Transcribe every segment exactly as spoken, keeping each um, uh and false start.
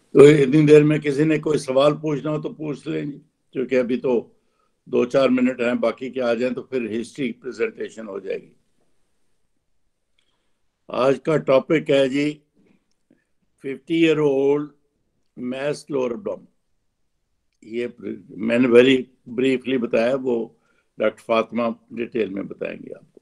तो इतनी देर में किसी ने कोई सवाल पूछना हो तो पूछ लेंगे, क्योंकि अभी तो दो चार मिनट हैं, बाकी के आ जाएं तो फिर हिस्ट्री प्रेजेंटेशन हो जाएगी। आज का टॉपिक है जी fifty year old mass lower abdomen. ये मैंने वेरी ब्रीफली बताया, वो डॉक्टर फातिमा डिटेल में बताएंगे आपको।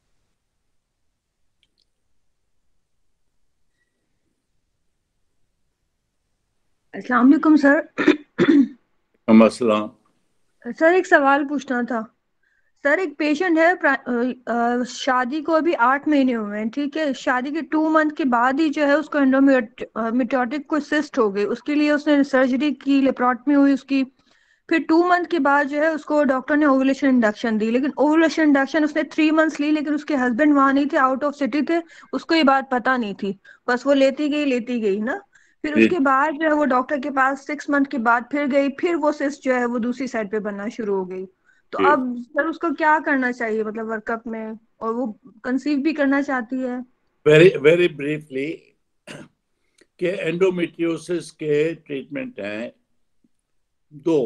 अस्सलाम वालेकुम सर। अस्सलाम। सर एक सवाल पूछना था। सर एक पेशेंट है, प्रा- अ, अ, शादी को अभी आठ महीने हुए हैं, ठीक है। शादी के टू मंथ के बाद ही जो है उसको एंडोमेट्रियोटिक कोई सिस्ट हो गई, उसके लिए उसने सर्जरी की, लेप्रोटमी हुई उसकी। फिर टू मंथ के बाद जो है उसको डॉक्टर ने ओवुलेशन इंडक्शन दी, लेकिन ओवुलेशन इंडक्शन उसने थ्री मंथ्स ली, लेकिन उसके हस्बैंड वहां नहीं थे, आउट ऑफ सिटी थे। उसको ये बात पता नहीं थी, बस वो लेती गई लेती गई ना। फिर जी उसके बाद जो है वो डॉक्टर के पास सिक्स मंथ के बाद फिर गई, फिर वो सिस्ट जो है वो दूसरी साइड पे बनना शुरू हो गई। तो जी, अब सर उसको क्या करना चाहिए, मतलब वर्कअप में, और वो कंसीव भी करना चाहती है। वेरी वेरी ब्रीफली कि एंडोमेट्रियोसिस के ट्रीटमेंट हैं दो।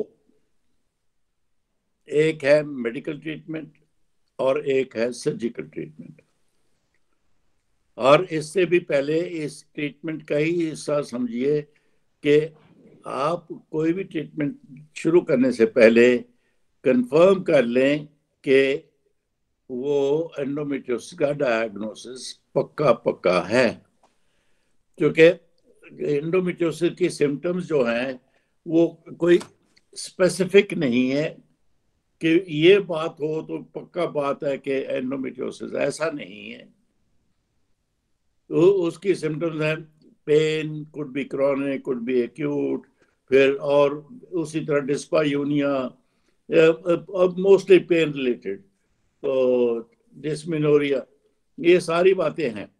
एक है मेडिकल ट्रीटमेंट और एक है सर्जिकल ट्रीटमेंट। और इससे भी पहले इस ट्रीटमेंट का ही हिस्सा समझिए कि आप कोई भी ट्रीटमेंट शुरू करने से पहले कंफर्म कर लें कि वो एंडोमेट्रियोसिस का डायग्नोसिस पक्का पक्का है। क्योंकि एंडोमेट्रियोसिस की सिम्टम्स जो हैं वो कोई स्पेसिफिक नहीं है कि ये बात हो तो पक्का बात है कि एंडोमेट्रियोसिस, ऐसा नहीं है। तो उसकी सिम्टम्स हैं pain, could be chronic, could be acute, फिर और उसी तरह डिस्पायूनिया, मोस्टली पेन रिलेटेड, तो डिस्मिनोरिया, ये सारी बातें हैं।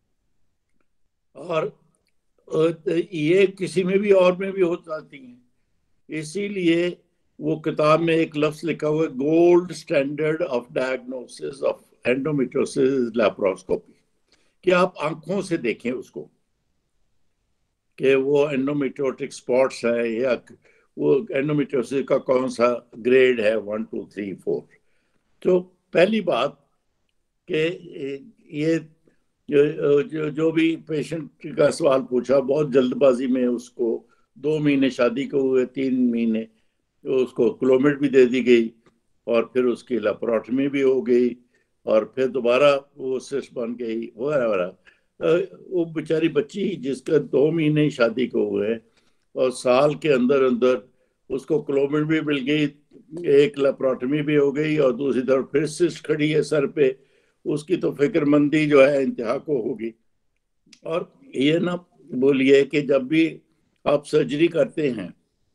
और ये किसी में भी और में भी हो जाती हैं। इसीलिए वो किताब में एक लफ्ज लिखा हुआ है, gold standard of diagnosis of endometriosis laparoscopy, कि आप आंखों से देखें उसको कि वो एंडोमेट्रियोटिक स्पॉट्स है या वो एंडोमेट्रियोसिस का कौन सा ग्रेड है, वन टू थ्री फोर। तो पहली बात कि ये जो, जो जो भी पेशेंट का सवाल पूछा, बहुत जल्दबाजी में उसको दो महीने शादी को हुए, तीन महीने तो उसको क्लोमिड भी दे दी गई, और फिर उसकी लेप्रोटमी भी हो गई, और फिर दोबारा वो सिस्ट बन गई वगैरह वगैरह। वो बेचारी बच्ची जिसका दो महीने शादी को हुए और साल के अंदर अंदर उसको क्लोमिड भी मिल गई, एक लेप्रोटमी भी हो गई, और दूसरी तरफ फिर सिस्ट खड़ी है सर पे, उसकी तो फिक्रमंदी जो है इंतहा को होगी। और ये ना बोलिए कि जब भी आप सर्जरी करते हैं,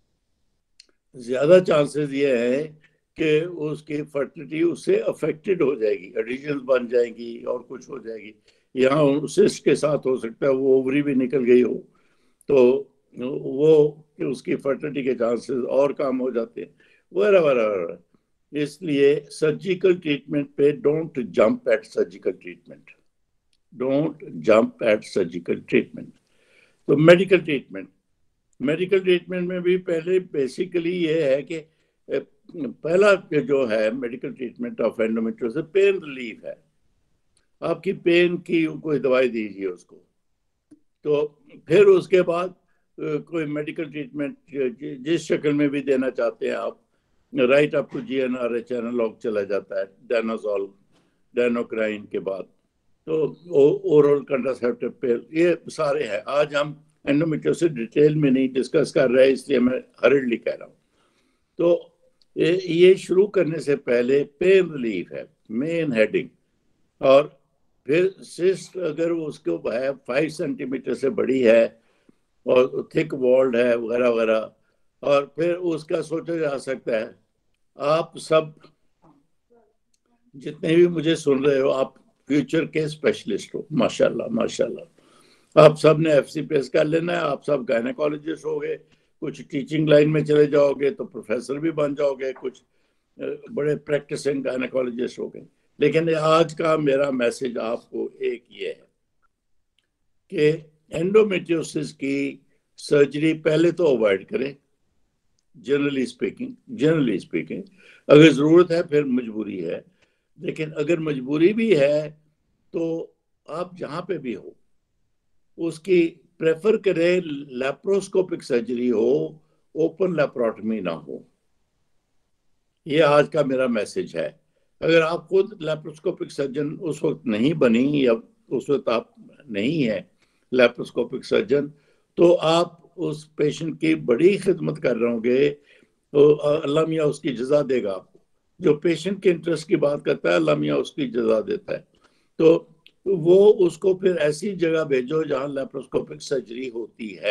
ज्यादा चांसेस ये है कि उसकी फर्टिलिटी उससे अफेक्टेड हो जाएगी, एडिशंस बन जाएंगी और कुछ हो जाएगी। यहाँ सिस्ट के साथ हो सकता है वो ओवरी भी निकल गई हो, तो वो उसकी फर्टिलिटी के चांसेस और कम हो जाते हैं वगैरह वगैरह। इसलिए सर्जिकल ट्रीटमेंट पे don't jump at surgical treatment, don't jump at surgical treatment. तो मेडिकल ट्रीटमेंट, मेडिकल ट्रीटमेंट में भी पहले बेसिकली ये है कि पहला जो है medical treatment of endometriosis pain relief है। आपकी पेन की कोई दवाई दीजिए उसको। तो फिर उसके बाद कोई मेडिकल ट्रीटमेंट जिस शक्ल में भी देना चाहते हैं आप, right up to G N R H analogue चला जाता है, डायनाजोल, डायनोक्राइन के बाद तो ओरल कंट्रासेप्टिव पिल, ये सारे हैं। आज हम एंडोमेट्रियोसिस डिटेल में नहीं डिस्कस कर रहे हैं, इसलिए मैं हरिडली कह रहा हूँ। तो ये, ये शुरू करने से पहले पेन रिलीफ है मेन हेडिंग। और फिर सिस्ट अगर उसको है फाइव सेंटीमीटर से बड़ी है और थिक वॉल्ड है वगैरह वगैरह, और फिर उसका सोचा जा सकता है, आप सब जितने भी मुझे सुन रहे हो, आप फ्यूचर के स्पेशलिस्ट हो, माशाल्लाह माशाल्लाह। आप सब ने एफ सी पी एस कर लेना है, आप सब गायनेकोलॉजिस्ट हो गए, कुछ टीचिंग लाइन में चले जाओगे तो प्रोफेसर भी बन जाओगे, कुछ बड़े प्रैक्टिसिंग गायनेकोलॉजिस्ट हो गए। लेकिन आज का मेरा मैसेज आपको एक ये है कि एंडोमेट्रियोसिस की सर्जरी पहले तो अवॉइड करें, जनरली स्पीकिंग जनरली स्पीकिंग अगर ज़रूरत है फिर मजबूरी है, लेकिन अगर मजबूरी भी है तो आप जहाँ पे भी हो उसकी प्रेफर करें लैप्रोस्कोपिक सर्जरी हो, ओपन लैप्रोटमी ना हो। ये आज का मेरा मैसेज है। अगर आप खुद लैप्रोस्कोपिक सर्जन उस वक्त नहीं बनी या उस वक्त आप नहीं है लैप्रोस्कोपिक सर्जन, तो आप उस पेशेंट की बड़ी खिदमत कर रहे होंगे, तो अल्लाह मियाँ उसकी जजा देगा आपको। जो पेशेंट के इंटरेस्ट की बात करता है अल्लाह मियाँ उसकी जजा देता है। तो वो उसको फिर ऐसी जगह भेजो जहाँ लैप्रोस्कोपिक सर्जरी होती है,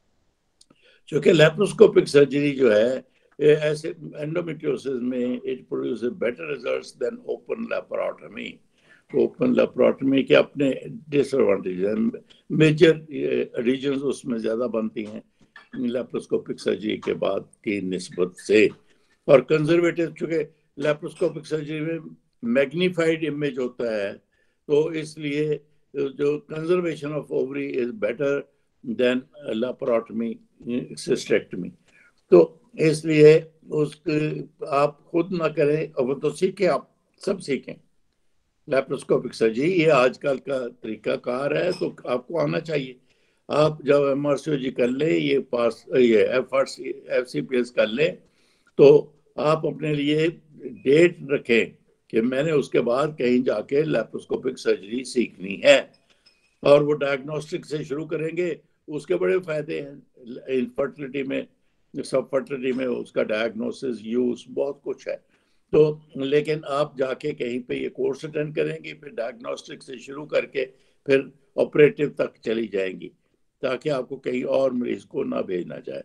क्योंकि लैप्रोस्कोपिक सर्जरी जो है ऐसे एंडोमेट्रियोसिस में it produce better results than open laparotomy. Open laparotomy के अपने डिसएडवांटेज हैं, मेजर रीजन्स उसमें ज़्यादा बनती हैं लैप्रोस्कोपिक सर्जरी के बाद की निस्बत से। और कंजर्वेटिव, चूँकि लैप्रोस्कोपिक सर्जरी में मैग्नीफाइड इमेज होता है, तो इसलिए जो conservation of ovary is better than laparotomy cystectomy. तो इसलिए उसके आप खुद ना करें, अब तो सीखें, आप सब सीखें लैप्रोस्कोपिक सर्जरी, ये आजकल का तरीका कार है, तो आपको आना चाहिए। आप जब एम आर सी ओ जी कर ले, ये पास ये F R C F C P S कर ले, तो आप अपने लिए डेट रखें कि मैंने उसके बाद कहीं जाके लैप्रोस्कोपिक सर्जरी सीखनी है, और वो डायग्नोस्टिक से शुरू करेंगे। उसके बड़े फायदे हैं इनफर्टिलिटी में, सब फर्टिलिटी में उसका डायग्नोसिस, यूज, बहुत कुछ है। तो लेकिन आप जाके कहीं पे ये कोर्स अटेंड करेंगे, फिर डायग्नोस्टिक से शुरू करके फिर ऑपरेटिव तक चली जाएंगी, ताकि आपको कहीं और मरीज को ना भेजना जाए।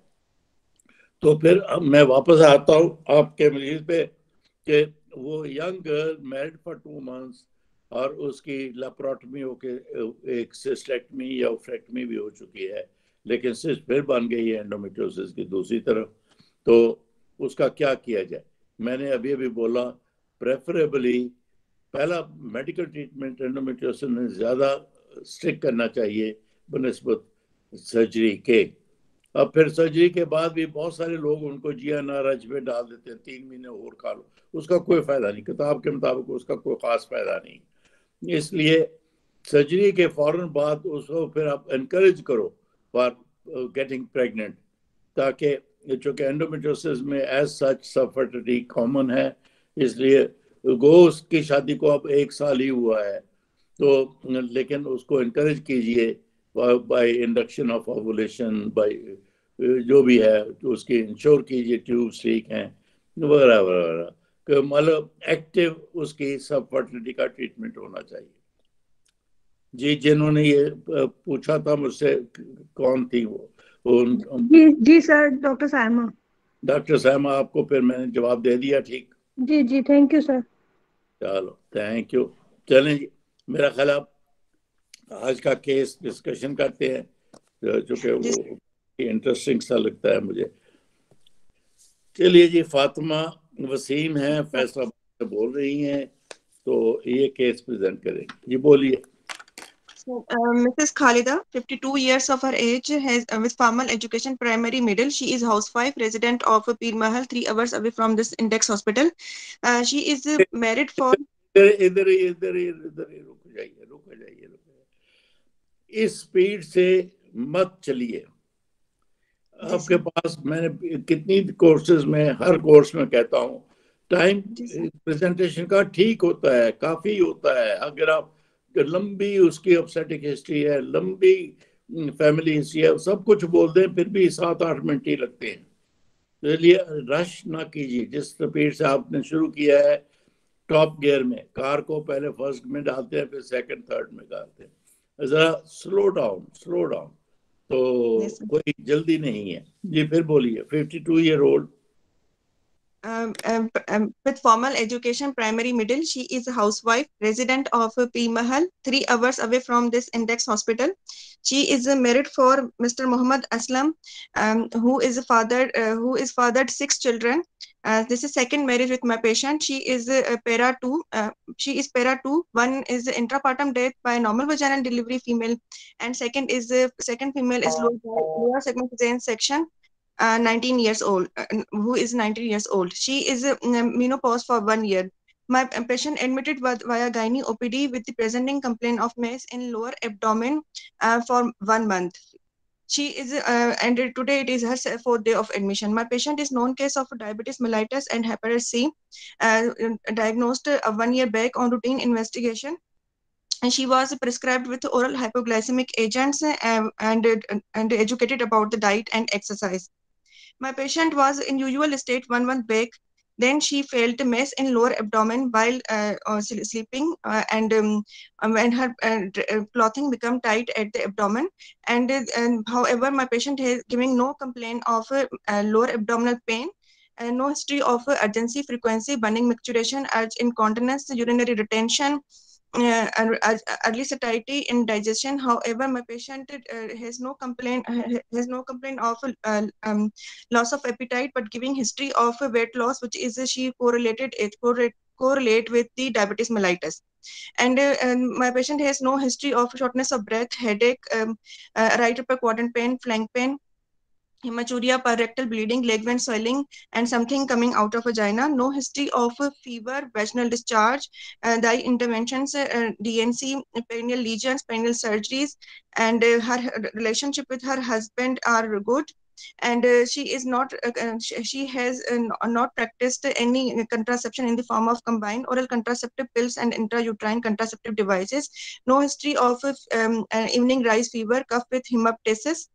तो फिर मैं वापस आता हूँ आपके मरीज पे कि वो young girl married for two months और उसकी लैप्रोटमी होके एक सिस्टेक्टमी या ओफ्रेक्टमी भी हो चुकी है, लेकिन सिस्ट फिर बन गई है एंडोमेट्रियोसिस की दूसरी तरफ। तो उसका क्या किया जाए? मैंने अभी अभी बोला, प्रेफरेबली पहला मेडिकल ट्रीटमेंट एंडोमेट्रियोसिस में ज़्यादा स्ट्रिक्ट करना चाहिए बनिस्बत सर्जरी के। अब फिर सर्जरी के बाद भी बहुत सारे लोग उनको जी एन आर एच में डाल देते हैं, तीन महीने और खा लो, उसका कोई फायदा नहीं, किताब के मुताबिक उसका कोई खास फायदा नहीं। इसलिए सर्जरी के फौरन बाद उसको फिर आप इनकरेज करो फॉर गेटिंग प्रेग्नेंट, ताकि चूँकि एंडोमेट्रियोसिस में एज सच सब फर्टिलिटी कॉमन है, इसलिए गोस की शादी को अब एक साल ही हुआ है, तो लेकिन उसको इनकरेज कीजिए by induction of ovulation, by जो भी है तो उसकी इंश्योर कीजिए ट्यूब्स ठीक हैं वगैरह वगैरह, मतलब एक्टिव उसकी सब फर्टिलिटी का ट्रीटमेंट होना चाहिए। जी, जिन्होंने ये पूछा था मुझसे, कौन थी वो? जी जी sir, doctor Saima. Doctor Saima, आपको फिर मैंने जवाब दे दिया, ठीक? जी जी, थैंक यू सर। चलो, थैंक यू। चलें जी, मेरा ख्याल आप आज का केस डिस्कशन करते हैं, जो कि वो इंटरेस्टिंग सा लगता है मुझे। चलिए जी, फातिमा वसीम है, फैसला बोल रही हैं, तो ये केस प्रेजेंट करेंगे। जी बोलिए। Uh, Missus Khalida, fifty-two years of her age, has uh, with formal education, primary, middle. She is housewife, resident of Pir Mahal, three hours away from this Index Hospital. Uh, she is uh, married for. इधर इधर इधर इधर रुक जाइए, रुक जाइए, रुक जाइए, इस स्पीड से मत चलिए। आपके पास, मैंने कितनी कोर्सेज में, हर कोर्स में कहता हूँ, टाइम प्रेजेंटेशन का ठीक होता है, काफी होता है। अगर आप लंबी उसकी अपसेटिक हिस्ट्री है, लंबी फैमिली हिस्ट्री है, सब कुछ बोल दें, फिर भी सात आठ मिनट ही लगते हैं। तो इसलिए रश ना कीजिए। जिस स्पीड से आपने शुरू किया है टॉप गियर में, कार को पहले फर्स्ट में डालते हैं, फिर सेकंड थर्ड में डालते हैं, जरा स्लो डाउन, स्लो डाउन। तो yes, कोई जल्दी नहीं है। जी फिर बोलिए। Fifty two year old, Um, um, um, with formal education, primary, middle. She is a housewife, resident of Pir Mahal, three hours away from this Index Hospital. She is uh, married for Mister Muhammad Aslam, um, who is a father, uh, who is fathered six children. Uh, this is second marriage with my patient. She is uh, para two. Uh, she is para two. One is intrapartum death by normal vaginal delivery female, and second is uh, second female is lower, lower segment cesarean section. Uh, nineteen years old, uh, who is nineteen years old. She is uh, menopause for one year. My patient admitted via gynae O P D with the presenting complaint of mass in lower abdomen uh, for one month. She is, uh, and today it is her fourth day of admission. My patient is known case of diabetes mellitus and hepatitis C, uh, diagnosed uh, one year back on routine investigation. And she was prescribed with oral hypoglycemic agents uh, and, and educated about the diet and exercise. My patient was in usual state one month back. Then she felt mass in lower abdomen while uh, uh, sleeping, uh, and um, when her uh, clothing become tight at the abdomen. And, uh, and however, my patient is giving no complaint of uh, uh, lower abdominal pain, and no history of uh, urgency, frequency, burning, micturition, urge incontinence, urinary retention, uh, early satiety in digestion. However, my patient uh, has no complaint has no complaint of uh, um, loss of appetite, but giving history of uh, weight loss, which is uh, she correlated it correlate, correlate with the diabetes mellitus. And, uh, and my patient has no history of shortness of breath, headache, um, uh, right upper quadrant pain, flank pain, hematuria, rectal bleeding, leg vein swelling, and something coming out of vagina. No history of uh, fever, vaginal discharge, uh, the interventions, uh, D N C, perineal lesions, perineal surgeries, and uh, her relationship with her husband are good. And uh, she is not, uh, she has uh, not practiced any contraception in the form of combined oral contraceptive pills and intrauterine contraceptive devices. No history of um, uh, evening rise fever, cough with hemoptysis.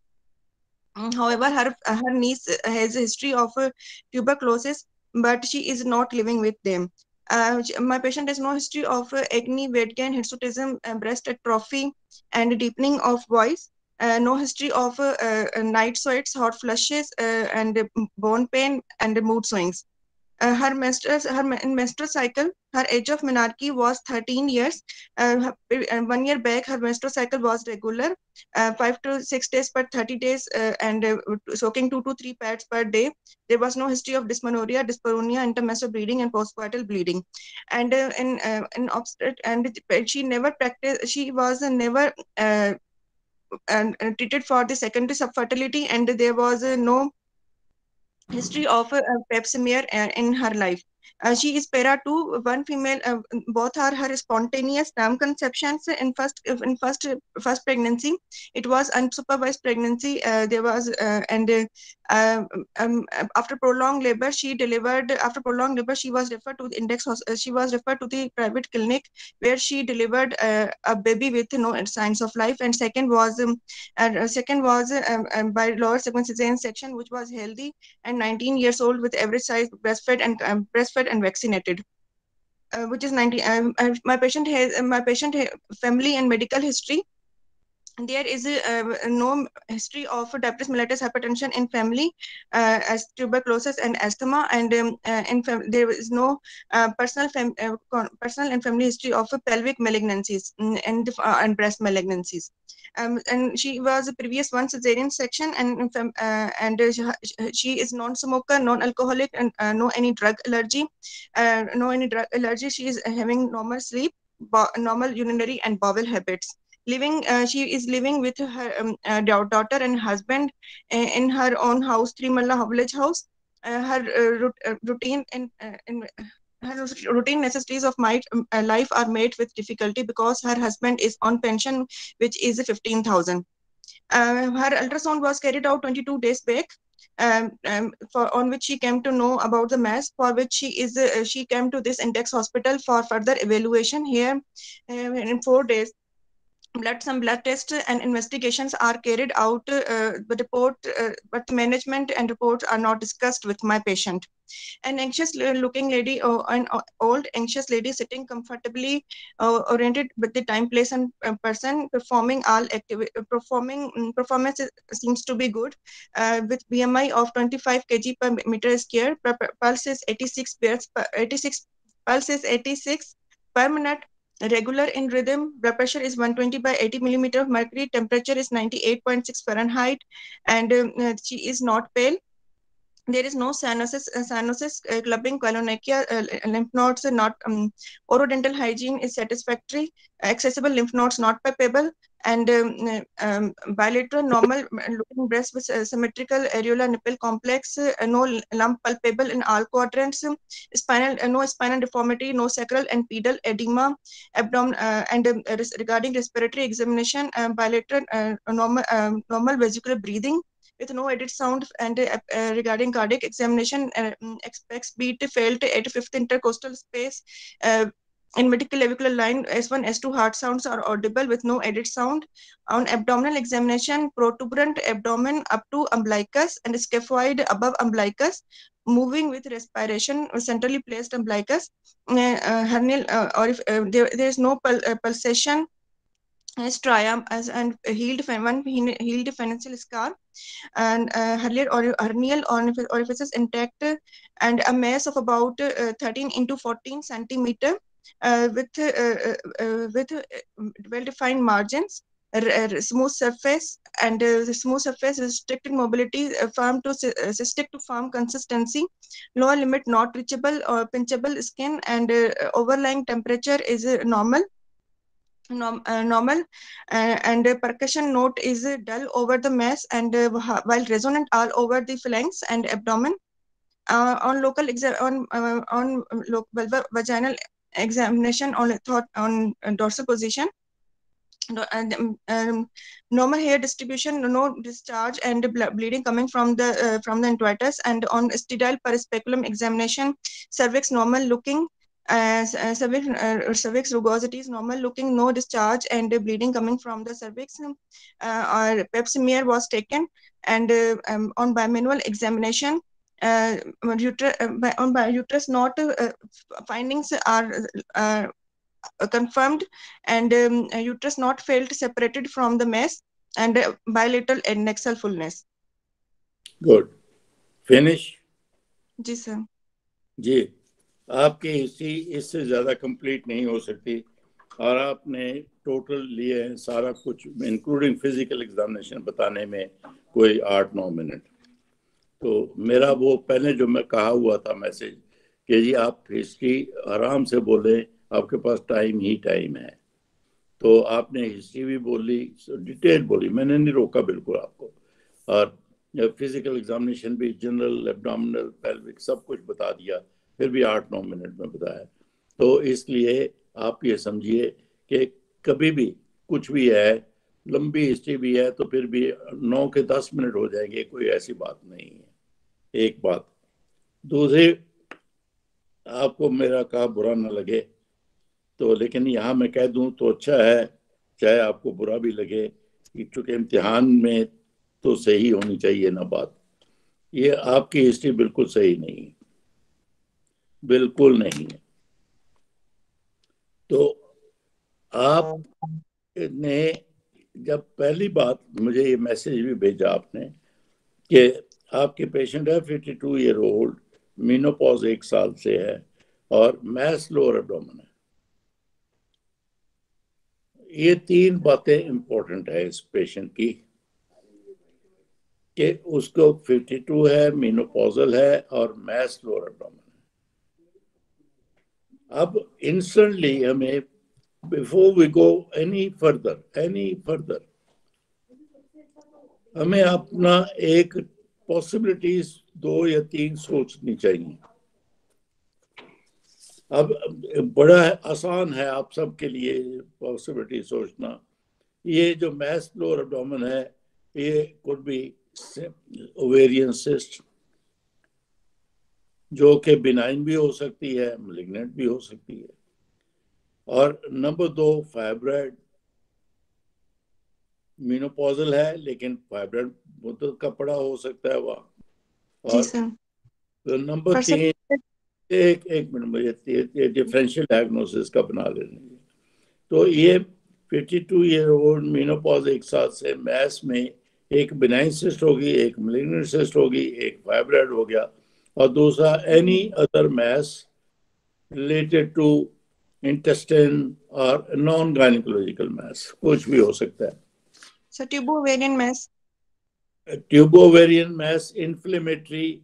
However, her her niece has a history of uh, tuberculosis, but she is not living with them. Uh, my patient has no history of uh, acne, weight gain, hirsutism, uh, breast atrophy, and deepening of voice. Uh, no history of uh, uh, night sweats, hot flushes, uh, and uh, bone pain and mood swings. Uh, her menstrual her menstrual cycle, her age of menarche was thirteen years. Uh, one year back, her menstrual cycle was regular, uh, five to six days per thirty days, uh, and uh, soaking two to three pads per day. There was no history of dysmenorrhea, dyspareunia, intermenstrual bleeding, and postpartum bleeding. And uh, in uh, in obstet and she never practiced. She was never uh, and, and treated for the secondary subfertility, and there was uh, no history of a, a pap smear uh, in her life. Uh, she is para two, one female. Uh, both are her spontaneous term conceptions in first in first first pregnancy. It was unsupervised pregnancy. Uh, there was uh, and uh, um, after prolonged labor, she delivered. After prolonged labor, she was referred to the index. Uh, she was referred to the private clinic where she delivered uh, a baby with no signs of life. And second was um, uh, second was um, um, by lower segment cesarean section, which was healthy and nineteen years old with average size, breastfed and um, breastfed and vaccinated. Uh, which is ninety. Um, uh, my patient has uh, my patient ha family and medical history. There is a, uh, no history of diabetes mellitus, hypertension in family, uh, as tuberculosis and asthma, and um, uh, in there is no uh, personal fam uh, personal and family history of uh, pelvic malignancies and uh, and breast malignancies. Um, and she was a previous one cesarean section, and uh, and uh, she is non-smoker, non-alcoholic, and uh, no any drug allergy, uh, no any drug allergy. She is having normal sleep, normal urinary and bowel habits. Living, uh, she is living with her um, uh, daughter and husband uh, in her own house, Three Malla village house. Uh, her uh, routine and uh, in, her routine necessities of my uh, life are made with difficulty because her husband is on pension, which is fifteen thousand. Uh, her ultrasound was carried out twenty-two days back. Um, um, for on which she came to know about the mass, for which she is uh, she came to this index hospital for further evaluation. Here uh, in four days, blood some blood tests and investigations are carried out, uh, the report uh, but management and reports are not discussed with my patient. An anxious looking lady, or an old anxious lady sitting comfortably uh, oriented with the time, place, and uh, person, performing all activity, performing um, performance seems to be good, uh, with B M I of twenty-five kilograms per meter square. Pulse is eighty-six beats per eighty-six pulse is eighty-six per minute. Regular in rhythm. Blood pressure is one twenty by eighty millimeter of mercury. Temperature is ninety-eight point six Fahrenheit, and um, uh, she is not pale. There is no cyanosis, uh, cyanosis uh, clubbing, colonychia, uh, lymph nodes not, um, orodental hygiene is satisfactory, accessible lymph nodes not palpable, and um, um, bilateral normal looking breast with uh, symmetrical areola nipple complex, uh, no lump palpable in all quadrants, spinal, uh, no spinal deformity, no sacral and pedal edema, abdomen, uh, and um, res- regarding respiratory examination, uh, bilateral uh, normal, um, normal vesicular breathing, with no edit sound, and uh, uh, regarding cardiac examination, uh, expects beat felt at fifth intercostal space, uh, in midclavicular line, S one, S two heart sounds are audible with no edit sound. On abdominal examination, protuberant abdomen up to umbilicus and scaphoid above umbilicus, moving with respiration, centrally placed umbilicus, uh, uh, hernial, uh, or if uh, there, there is no pul uh, pulsation, as triumph as and healed one healed financial scar, and uh, hernial or hernial orifices intact, and a mass of about uh, thirteen into fourteen centimeter, uh, with uh, uh, uh, with uh, well-defined margins, smooth surface, and uh, the smooth surface, restricted mobility, uh, firm to uh, cystic to firm consistency, lower limit not reachable or pinchable skin, and uh, overlying temperature is uh, normal. Norm, uh, normal, uh, and uh, percussion note is uh, dull over the mass, and uh, while resonant all over the phalanx and abdomen. Uh, on local exam on uh, on lo- vaginal examination on thought on uh, dorsal position, no, and um, um, normal hair distribution, no discharge and ble- bleeding coming from the uh, from the introitus, and on sterile perispeculum examination, cervix normal looking, as uh, cervix, uh, cervix rugosity is normal looking, no discharge and uh, bleeding coming from the cervix, uh, or pap smear was taken, and uh, um, on bimanual examination, uh, uter- uh, by, on by uterus not uh, findings are uh, confirmed, and um, uterus not felt separated from the mass, and uh, bilateral adnexal fullness. Good. Finish. जी sir. जी, आपकी history इससे ज्यादा complete नहीं हो सकती, और आपने टोटल लिए हैं सारा कुछ इंक्लूडिंग फिजिकल एग्जामिनेशन बताने में कोई आठ नौ मिनट. तो मेरा वो पहले जो मैं कहा हुआ था मैसेज कि जी आप हिस्ट्री आराम से बोलें, आपके पास टाइम ही टाइम है. तो आपने हिस्ट्री भी बोली, डिटेल बोली, मैंने नहीं रोका बिल्कुल आपको, और फिजिकल एग्जामिनेशन भी, जनरल, एब्डोमिनल, पेल्विक सब कुछ बता दिया, फिर भी आठ नौ मिनट में बताया. तो इसलिए आप ये समझिए कि कभी भी कुछ भी है, लंबी हिस्ट्री भी है, तो फिर भी नौ के दस मिनट हो जाएंगे, कोई ऐसी बात नहीं है. एक बात. दूसरी, आपको मेरा कहा बुरा ना लगे तो, लेकिन यहाँ मैं कह दूं तो अच्छा है, चाहे आपको बुरा भी लगे, क्योंकि इम्तिहान में तो सही होनी चाहिए ना बात. ये आपकी हिस्ट्री बिल्कुल सही नहीं है, बिल्कुल नहीं है. तो आपने जब पहली बात मुझे ये मैसेज भी भेजा आपने कि आपके पेशेंट है fifty two year old, menopause एक साल से है, और मैस लोअर एब्डोमेन है. ये तीन बातें इंपॉर्टेंट है इस पेशेंट की, कि उसको फिफ्टी टू है, मीनोपॉजल है, और मैस लोअर एब्डोमेन है. अब इंस्टेंटली हमें, before we go any further any further हमें अपना एक पॉसिबिलिटीज दो या तीन सोचनी चाहिए. अब बड़ा आसान है आप सबके लिए पॉसिबिलिटी सोचना. ये जो मैस लोअर एब्डोमेन है, ये कुड बी ओवेरियन सिस्ट, जो कि बिनाइन भी हो सकती है, मैलिग्नेंट भी हो सकती है. और नंबर दो, फाइब्रॉइड. मीनोपॉजल है लेकिन फाइब्रॉइड मुद्दत का पड़ा हो सकता है वहाँ. और तो नंबर तीन, एक एक मिनट मुझे डिफरेंशियल डायग्नोसिस का बना लेने. तो ये fifty two year old menopause एक साथ से मैस में एक बिनाइन सिस्ट होगी, एक मैलिग्नेंट सिस्ट होगी, एक फाइब्रॉइड हो गया, और दूसरा any other mass related to intestine और नॉन गायनिकोलॉजिकल मैस, कुछ भी हो सकता है. So tubo ovarian mass. Tubo ovarian mass, inflammatory,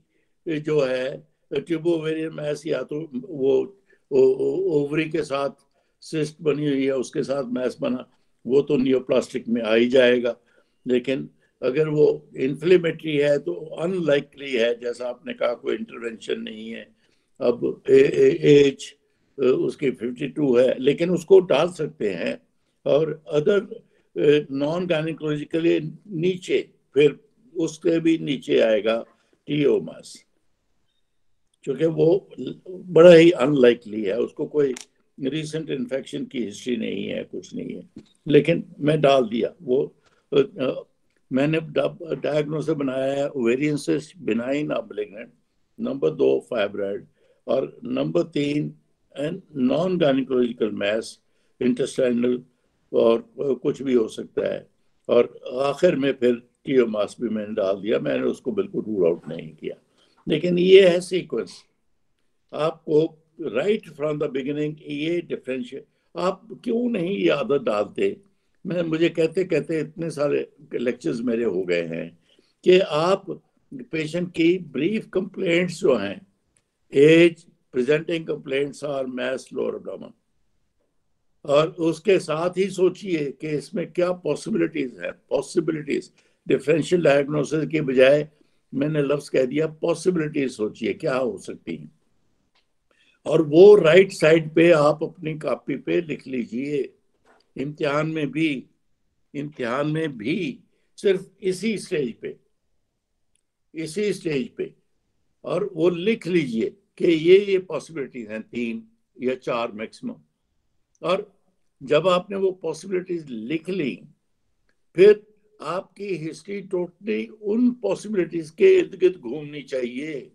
जो है ट्यूबोवेरियन मैस, या तो वो ओवरी के साथ सिस्ट बनी हुई है उसके साथ मैस बना, वो तो नियोप्लास्टिक में आ ही जाएगा। लेकिन अगर वो इन्फ्लेमेटरी है तो अनलाइकली है, जैसा आपने कहा कोई इंटरवेंशन नहीं है। अब एज उसकी फिफ्टी टू है, लेकिन उसको डाल सकते हैं। और अदर नॉन गायनिकोलॉजिकली नीचे, फिर उसके भी नीचे आएगा टीओ मास, क्योंकि वो बड़ा ही अनलाइकली है, उसको कोई रिसेंट इन्फेक्शन की हिस्ट्री नहीं है, कुछ नहीं है। लेकिन मैं डाल दिया वो, आ, मैंने डायग्नोसिस बनाया है ओवेरियन सिस्ट, बिनाइन और मैलिग्नेंट, नंबर दो फाइब्रॉइड, और नंबर तीन and non gynaecological mass, intestinal और कुछ भी हो सकता है। और आखिर में फिर टीओ मास भी मैंने डाल दिया, मैंने उसको बिल्कुल रूल आउट नहीं किया। लेकिन ये है सीक्वेंस, आपको राइट फ्रॉम द बिगिनिंग ये डिफरेंशिएट, आप क्यों नहीं ये आदत डालते? मैं मुझे कहते कहते इतने सारे लेक्चर्स मेरे हो गए हैं कि आप पेशेंट की ब्रीफ कंप्लेंट्स जो हैं, एज प्रेजेंटिंग कंप्लेंट्स और मैस लोअर एब्डोमेन, और उसके साथ ही सोचिए कि इसमें क्या पॉसिबिलिटीज है। पॉसिबिलिटीज, डिफरेंशियल डायग्नोसिस के बजाय मैंने लफ्ज कह दिया पॉसिबिलिटीज, सोचिए क्या हो सकती है। और वो राइट साइड पे आप अपनी कॉपी पे लिख लीजिए, इम्तिहान में भी, इम्तिहान में भी सिर्फ इसी स्टेज पे, इसी स्टेज पे, और वो लिख लीजिए कि ये ये पॉसिबिलिटीज हैं, तीन या चार मैक्सिमम। और जब आपने वो पॉसिबिलिटीज लिख ली, फिर आपकी हिस्ट्री टोटली उन पॉसिबिलिटीज के इर्द गिर्द घूमनी चाहिए।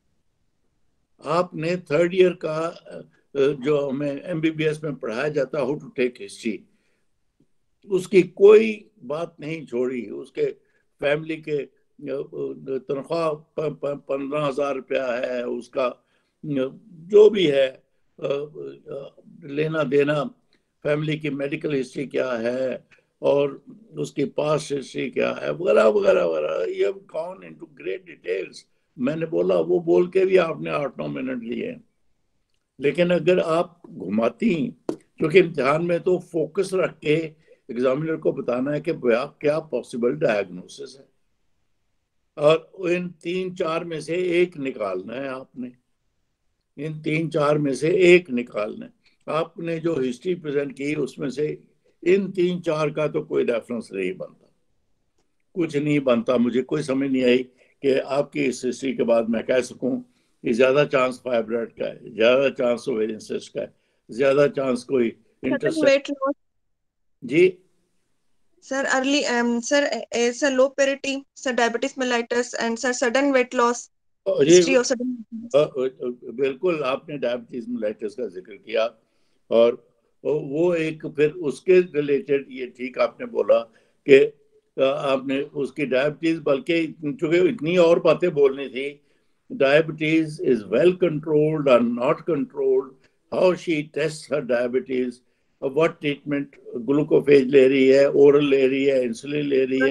आपने थर्ड ईयर का जो हमें एमबीबीएस में पढ़ाया जाता हाउ टू टेक हिस्ट्री, उसकी कोई बात नहीं छोड़ी। उसके फैमिली के तनख्वाह पंद्रह हजार रुपया है, उसका जो भी है लेना देना, फैमिली की मेडिकल हिस्ट्री क्या है और उसकी पास्ट हिस्ट्री क्या है, वगैरह वगैरह वगैरह। ये गॉन इनटू ग्रेट डिटेल्स। मैंने बोला, वो बोल के भी आपने आठ नौ मिनट लिए। लेकिन अगर आप घुमाती, क्योंकि इम्तिहान में तो फोकस रख के एग्जामिनर को बताना है कि क्या पॉसिबल डायग्नोसिस है, और इन तीन चार में से एक निकालना है आपने, इन तीन चार में से एक निकालना है। आपने जो हिस्ट्री प्रेजेंट की उसमें से इन तीन चार का तो कोई रेफरेंस नहीं बनता, कुछ नहीं बनता। मुझे कोई समझ नहीं आई कि आपकी इस हिस्ट्री के बाद मैं कह सकूं कि ज्यादा चांस फाइब्रॉइड का है, ज्यादा चांस ओवेरियन सिस्ट का है, ज्यादा चांस कोई इंटरेस्ट। जी Sir, early, um, sir, uh, sir, low parity, sir, diabetes mellitus, and sir, sudden weight loss, history of sudden. बिल्कुल, आपने डायबिटीज मेलाइटिस का जिक्र किया, और वो एक फिर उसके रिलेटेड ये ठीक आपने बोला कि आपने उसकी डायबिटीज, बल्कि चूंकि इतनी और बातें बोलनी थी, डायबिटीज इज वेल कंट्रोल्ड और not controlled, how she test her diabetes, what treatment, Glucophage ले रही है, ओरल ले रही है, इंसुलिन ले रही है।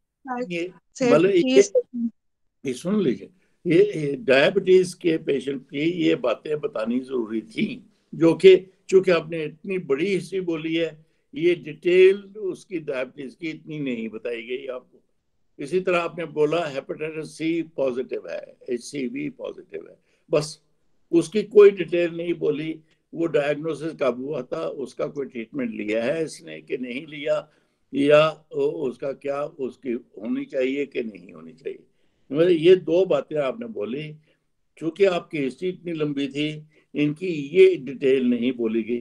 ये मतलब ये, ये सुन लीजिए, ये डायबिटीज के पेशेंट की ये बातें बतानी जरूरी थी, जो कि चूंकि आपने इतनी बड़ी हिस्ट्री बोली है, ये डिटेल उसकी डायबिटीज की इतनी नहीं बताई गई आपको। इसी तरह आपने बोला हेपेटाइटिस सी पॉजिटिव है, एचसीवी पॉजिटिव है, बस उसकी कोई डिटेल नहीं बोली। वो डायग्नोसिस कब हुआ था, उसका कोई ट्रीटमेंट लिया है इसने कि नहीं लिया, या उसका क्या उसकी होनी चाहिए कि नहीं होनी चाहिए। मतलब ये दो बातें आपने बोली, चूंकि आपकी हिस्ट्री इतनी लंबी थी, इनकी ये डिटेल नहीं बोली गई।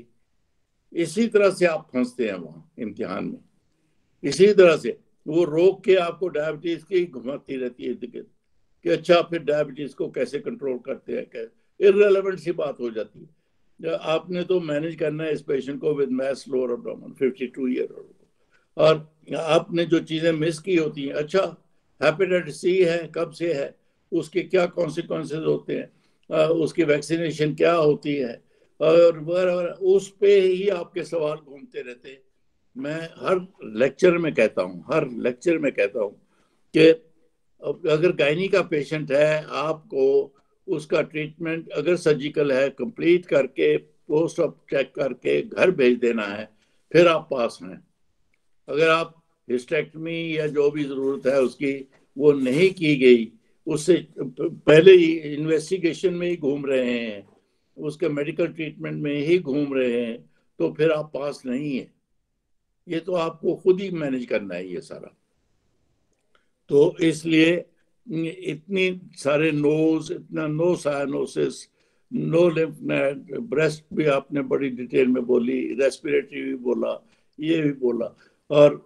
इसी तरह से आप फंसते हैं वहाँ इम्तिहान में, इसी तरह से वो रोक के आपको डायबिटीज की घुमाती रहती है कि अच्छा फिर डायबिटीज को कैसे कंट्रोल करते हैं, इररिलेवेंट सी बात हो जाती है। आपने तो मैनेज करना है इस पेशेंट को with mass lower abdomen, fifty two year old, और आपने जो चीजें मिस की होती हैं, अच्छा हेपेटाइटिस सी है, कब से है, उसके क्या कॉन्सिक्वेंसेस होते हैं, उसकी वैक्सीनेशन क्या होती है, और उस पे ही आपके सवाल घूमते रहते। मैं हर लेक्चर में कहता हूँ, हर लेक्चर में कहता हूँ कि अब अगर गायनी का पेशेंट है, आपको उसका ट्रीटमेंट अगर सर्जिकल है कंप्लीट करके पोस्ट ऑप चेक करके घर भेज देना है, फिर आप पास हैं। अगर आप हिस्टेक्टमी या जो भी जरूरत है उसकी वो नहीं की गई, उससे पहले ही इन्वेस्टिगेशन में ही घूम रहे हैं, उसके मेडिकल ट्रीटमेंट में ही घूम रहे हैं, तो फिर आप पास नहीं है। ये तो आपको खुद ही मैनेज करना है ये सारा। तो इसलिए इतनी सारे नोज, इतना no cyanosis, no lymph node, breast भी आपने बड़ी डिटेल में बोली, रेस्पिरेटरी भी बोला, ये भी बोला, और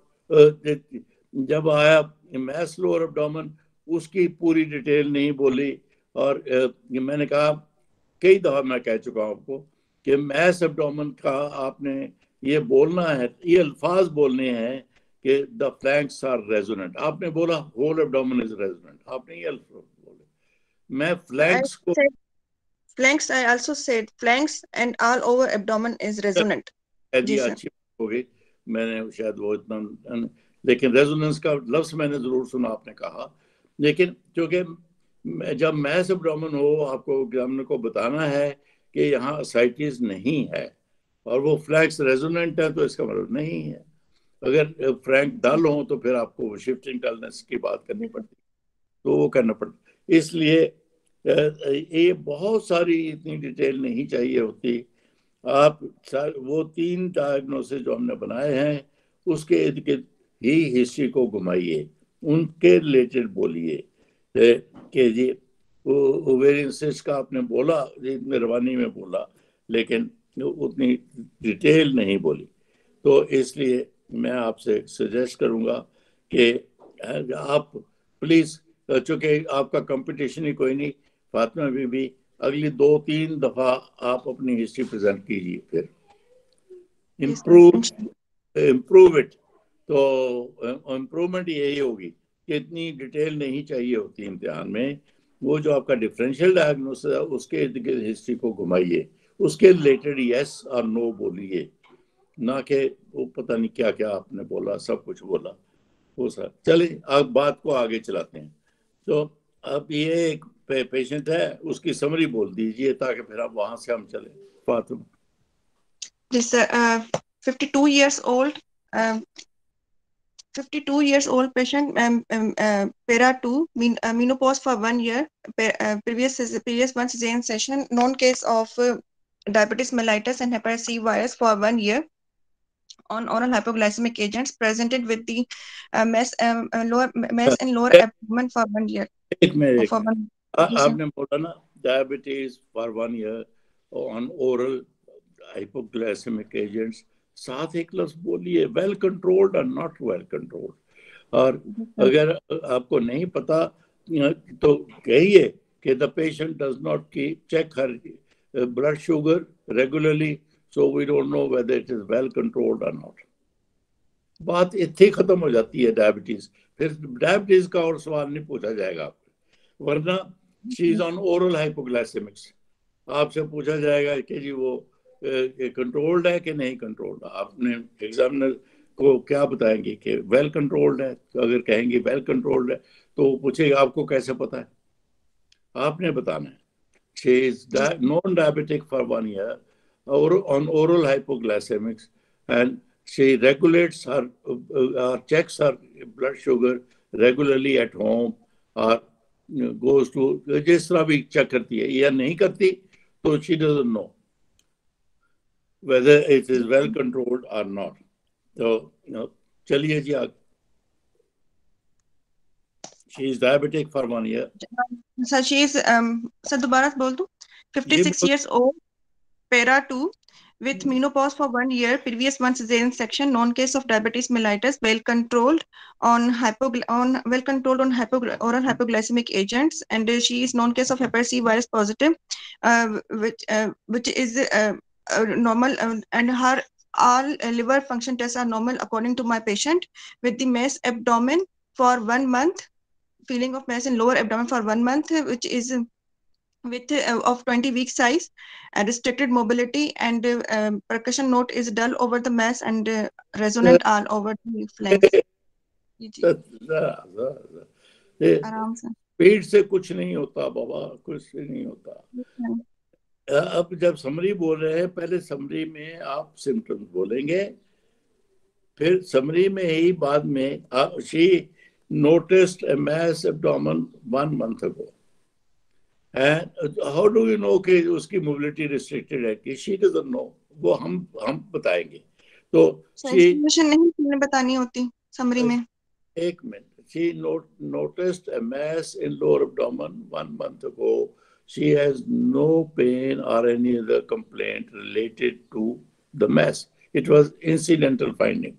जब आया मैस लोअर एब्डोमेन उसकी पूरी डिटेल नहीं बोली। और मैंने कहा कई दफा मैं कह चुका हूं आपको कि मैस एब्डोमेन का आपने ये बोलना है, ये अल्फाज बोलने हैं कि द फ्लैंक्स आर रेजोनेंट। आपने बोला होल एब्डोमेन इज रेजोनेंट, आपने ये अल्फाज बोले। मैं फ्लैंक्स को flanks I also said flanks and all over abdomen is resonant। जी अच्छी हो गई, मैंने शायद वो इतना, लेकिन रेजोनेंस का लफ्ज मैंने जरूर सुना आपने कहा। लेकिन क्योंकि जब मैस एब्डोमेन हो, आपको एग्जामिनर को बताना है कि यहाँ असाइटिस नहीं है और वो फ्लैंक्स रेजोनेंट है, तो इसका मतलब नहीं है। अगर फ्लैंक डल हो तो फिर आपको शिफ्टिंग डलनेस की बात करनी पड़ती, तो वो करना पड़ता। इसलिए ये बहुत सारी इतनी डिटेल नहीं चाहिए होती। आप वो तीन डायग्नोसिस जो हमने बनाए हैं उसके इर्द गिर्द ही हिस्ट्री को घुमाइए, उनके रिलेटेड बोलिए कि जी ओवेरियन सिस्ट का आपने बोला, मेहरबानी में बोला, लेकिन उतनी डिटेल नहीं बोली। तो इसलिए मैं आपसे सजेस्ट करूंगा कि आप प्लीज, चूंकि आपका कंपटीशन ही कोई नहीं, फातिमा बीबी अगली दो तीन दफा आप अपनी हिस्ट्री प्रेजेंट कीजिए, फिर इम्प्रूव इम्प्रूव इट। तो इम्प्रूवमेंट यही होगी कि इतनी डिटेल नहीं चाहिए होती इम्तिहान में। वो जो आपका डिफरेंशियल डायग्नोसिस है उसके इर्द गिर्द हिस्ट्री को घुमाइए, उसके रिलेटेड यस और नो बोलिए, ना कि वो पता नहीं क्या क्या आपने बोला, सब कुछ बोला वो सर। चलिए अब बात को आगे चलाते हैं। तो अब ये एक पेशेंट है, उसकी समरी बोल दीजिए ताकि फिर आप वहां से हम चले। Fatima. This uh, fifty-two years old um, fifty-two years old patient, um, um, uh, para two, mean, uh, menopause for one year, uh, previous previous one cesarean session, known case of uh, diabetes mellitus and hepatitis C virus for one year, on oral hypoglycemic agents, presented with the uh, mass, um, uh, lower mass and lower abdomen for one year. एक मिनट, for one, आपने बोला ना डायबिटीज for one year on oral hypoglycaemic agents, साथ एक लफ्ज बोलिए वेल कंट्रोल्ड और नॉट वेल कंट्रोल्ड। और अगर आपको नहीं पता तो कहिए कि the patient does not keep check her blood sugar regularly, so we don't know whether it is well controlled और नॉट। बात इतनी खत्म हो जाती है डायबिटीज, फिर डायबिटीज का और सवाल नहीं पूछा जाएगा आपको। वरना she is on oral hypoglycaemics, आपसे पूछा जाएगा कि जी वो कंट्रोल्ड है कि नहीं कंट्रोल्ड। आपने एग्जामिनर को क्या बताएंगे कि वेल कंट्रोल्ड है, अगर कहेंगे वेल कंट्रोल्ड है तो वो पूछेगा आपको कैसे पता है, आपने बताना है। She is non diabetic for one year और on oral hypoglycaemics and she regulates her uh, checks her blood sugar regularly at home or you know, goes to जिस तरह भी चेक करती है या नहीं करती, तो she doesn't know whether it is well controlled or not. तो you know, चलिए जी आगे। she is diabetic for one year. Sir she is um, sir दोबारा बोल दूं, fifty-six years old, para two, with menopause for one year, previous one cesarean section, known case of diabetes mellitus, well controlled on hypo on well controlled on hypo oral hypoglycemic agents, and uh, she is known case of hepatitis C virus positive, uh, which uh, which is uh, uh, normal, uh, and her all uh, liver function tests are normal according to my patient, with the mass abdomen for one month, feeling of mass in lower abdomen for one month, which is with uh, of twenty week size, and restricted mobility, and uh, um, percussion note is dull over the mass and uh, resonant all over the flanks. आराम से। पेट से कुछ नहीं होता बाबा, कुछ नहीं होता। अब जब समरी बोल रहे हैं, पहले समरी में आप सिम्टम्स बोलेंगे, फिर समरी में ही बाद में she noticed a mass abdomen one month ago and how do you know कि उसकी मोबिलिटी रिस्ट्रिक्टेड है? कि she doesn't know, वो हम हम बताएंगे। तो एक्सप्लेनेशन नहीं तुमने बतानी होती समरी में। एक मिनट, she not, noticed a mass in lower abdomen one month ago. She has no pain or any other complaint related to the mass. It was incidental finding.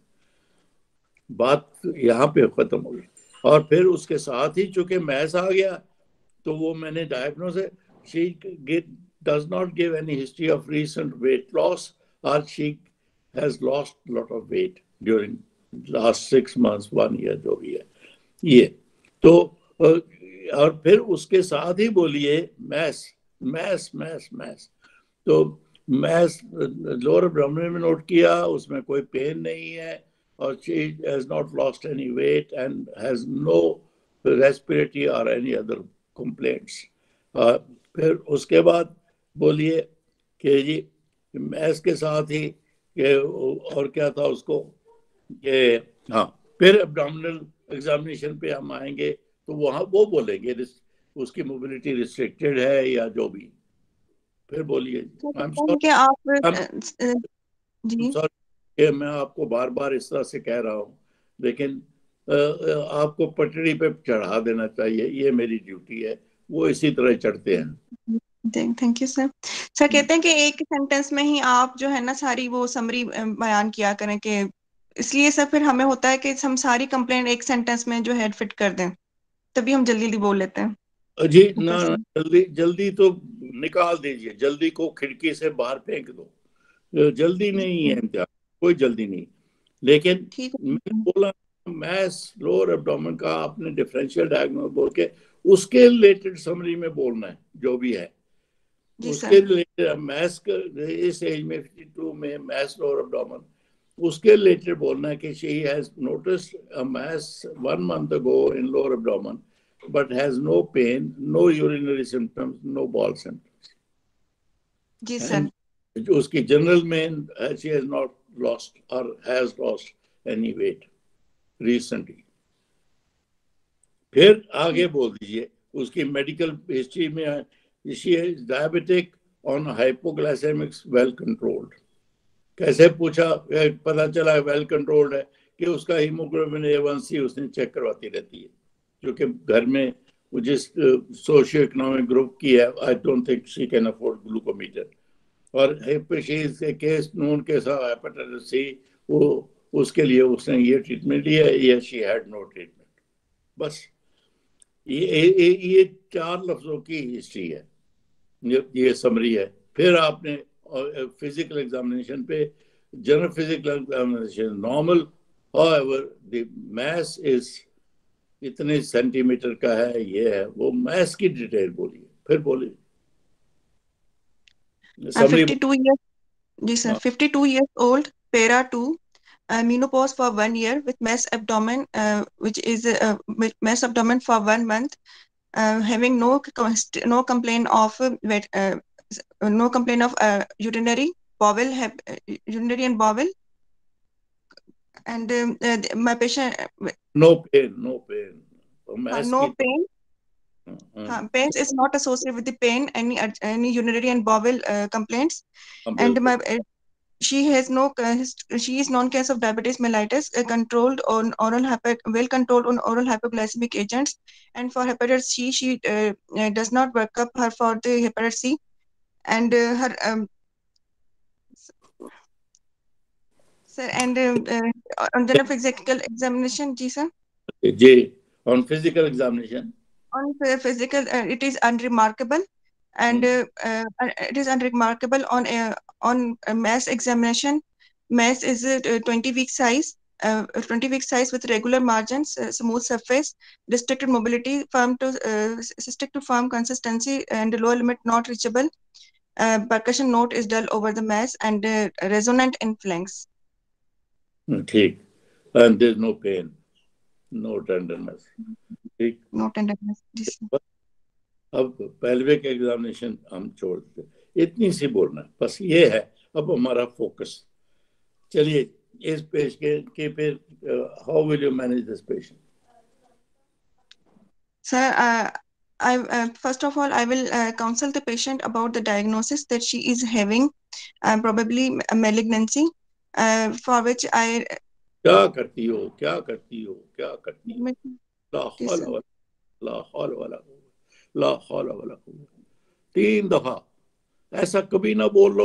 बात यहाँ पे खत्म हो गई। और फिर उसके साथ ही चूंकि मैस आ गया तो वो मैंने डायग्नोज है, she does not give any history of recent weight loss or she has lost lot of weight during last six months, one year जो भी है ये। तो और फिर उसके साथ ही बोलिए मैस मैस मैस मैस। तो मैस लोअर एब्डोमेन में नोट किया, उसमें कोई पेन नहीं है और she has not lost any weight and has no respiratory or any other complaints। uh, फिर उसके बाद बोलिए कि जी मैस के साथ ही कि और क्या था उसको कि हाँ, फिर एब्डोमिनल एग्जामिनेशन पे हम आएंगे तो वहाँ वो बोलेंगे उसकी मोबिलिटी रिस्ट्रिक्टेड है या जो भी। फिर बोलिए। कि आप जी सॉरी मैं आपको बार बार इस तरह से कह रहा हूँ, लेकिन आपको पटड़ी पे चढ़ा देना चाहिए, ये मेरी ड्यूटी है, वो इसी तरह चढ़ते हैं। Thank you sir. सर कहते हैं कि एक सेंटेंस में ही आप जो है ना सारी वो समरी बयान किया करें, कि इसलिए सर फिर हमें होता है कि हम सारी कंप्लेंट एक सेंटेंस में जो है फिट कर दें, तभी हम जल्दी जल्दी बोल लेते हैं। जी ना, जल्दी जल्दी तो निकाल दीजिए, जल्दी को खिड़की से बाहर फेंक दो, जल्दी नहीं है इम्तिहान, कोई जल्दी नहीं। लेकिन मैं बोला मैस लोअर एब्डोमेन का आपने डिफरेंशियल डायग्नोस बोल के उसके रिलेटेड समरी में बोलना है जो भी है उसके रिलेटेड। मैस इस एज में बावन में मैस लोअर एब्डोमेन, उसके रिलेटेड बोलना है कि she has noticed a mass one month ago in lower abdomen but has no pain, no urinary symptoms, no bowel symptoms. जी सर। उसकी जनरल में she has not lost or has lost any weight recently. फिर आगे बोल दीजिए उसकी medical history में she is diabetic on hypoglycemics well controlled। कैसे पूछा, पता चला वेल कंट्रोल्ड है कि उसका हीमोग्लोबिन ए वन सी उसने चेक करवाती रहती है, जो कि घर में जिस सोशियो इकोनॉमिक ग्रुप की है, I don't think she can afford glucometer. और हेपेटाइटिस के केस नून के साथ हेपेटाइटिस सी, वो उसके लिए उसने ये ट्रीटमेंट लिया या शी हैड नो ट्रीटमेंट। बस ये ये ये चार लफ्जों की हिस्ट्री है, ये, ये समरी है। फिर आपने फिजिकल एग्जामिनेशन पे, general physical examination normal, however the mass is इतने सेंटीमीटर का है, ये है वो। मैस की डिटेल बोलिए, फिर बोलिए। fifty-two years, जी sir. fifty-two years old, para two, uh, menopause for one year with mass abdomen, uh, which is uh, mass abdomen for one month, uh, having no no complaint of uh, no complaint of uh, urinary bowel, have, uh, urinary and bowel, and um, uh, my patient uh, no pain, no pain, uh, no pain. Uh, pains is not associated with the pain, any any urinary and bowel uh, complaints, and my uh, she has no uh, she is non-case of diabetes mellitus, uh, controlled on oral hyper, well controlled on oral hypoglycemic agents, and for hepatitis C she uh, uh, does not work up her for the hepatitis C, and uh, her um, sir, and uh, uh, on the physical examination, ji sir, ji on physical examination, on physical uh, it is unremarkable, and uh, uh, it is unremarkable on uh, on a mass examination. Mass is uh, twenty week size, uh, twenty week size with regular margins, uh, smooth surface, restricted mobility, firm to uh, cystic to firm consistency, and lower limit not reachable. Uh, percussion note is dull over the mass and uh, resonant in flanks. ठीक, and there is no pain. No tenderness. ठीक, no tenderness. जी sir. अब pelvic examination हम छोड़ देते, इतनी सी बोलना बस ये है अब हमारा फोकस। चलिए इस पेश के, के फिर how will you manage this patient? Sir, uh, I uh, first of all I will uh, counsel the patient about the diagnosis that she is having, uh, probably a malignancy, uh, for which I क्या करती हो, क्या करती हो, क्या करती हो? ला जी हौला सर। वला ला हौला वला कुव्वत, ला हौला वला कुव्वत। तीन दफा ऐसा कभी ना बोलो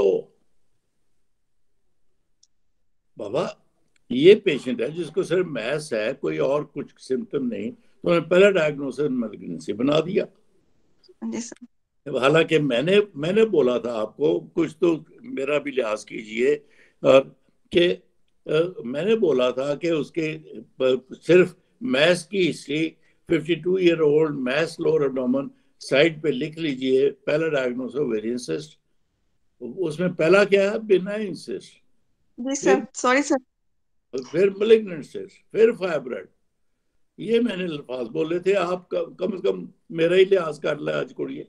बाबा। ये पेशेंट है जिसको सिर्फ मैस है, कोई और कुछ सिम्टम नहीं, तो उन्होंने पहला डायग्नोसिस मैलिग्नेंसी बना दिया। जी सर। हालांकि मैंने मैंने बोला था आपको, कुछ तो मेरा भी लिहाज कीजिए, और कि मैंने बोला था कि उसके सिर्फ मैस की history, fifty two year old mass lower abdomen, side पे लिख लीजिए पहला डायग्नोसिस ओवेरियन सिस्ट। उसमें पहला क्या है? बिनाइन सिस्ट, जी सर, सॉरी सर। फिर मैलिग्नेंट सिस्ट, फिर फाइब्रॉइड। ये मैंने अल्फाज बोले थे। आप कम से कम मेरा ही लिहाज कर ले आज कुड़िए।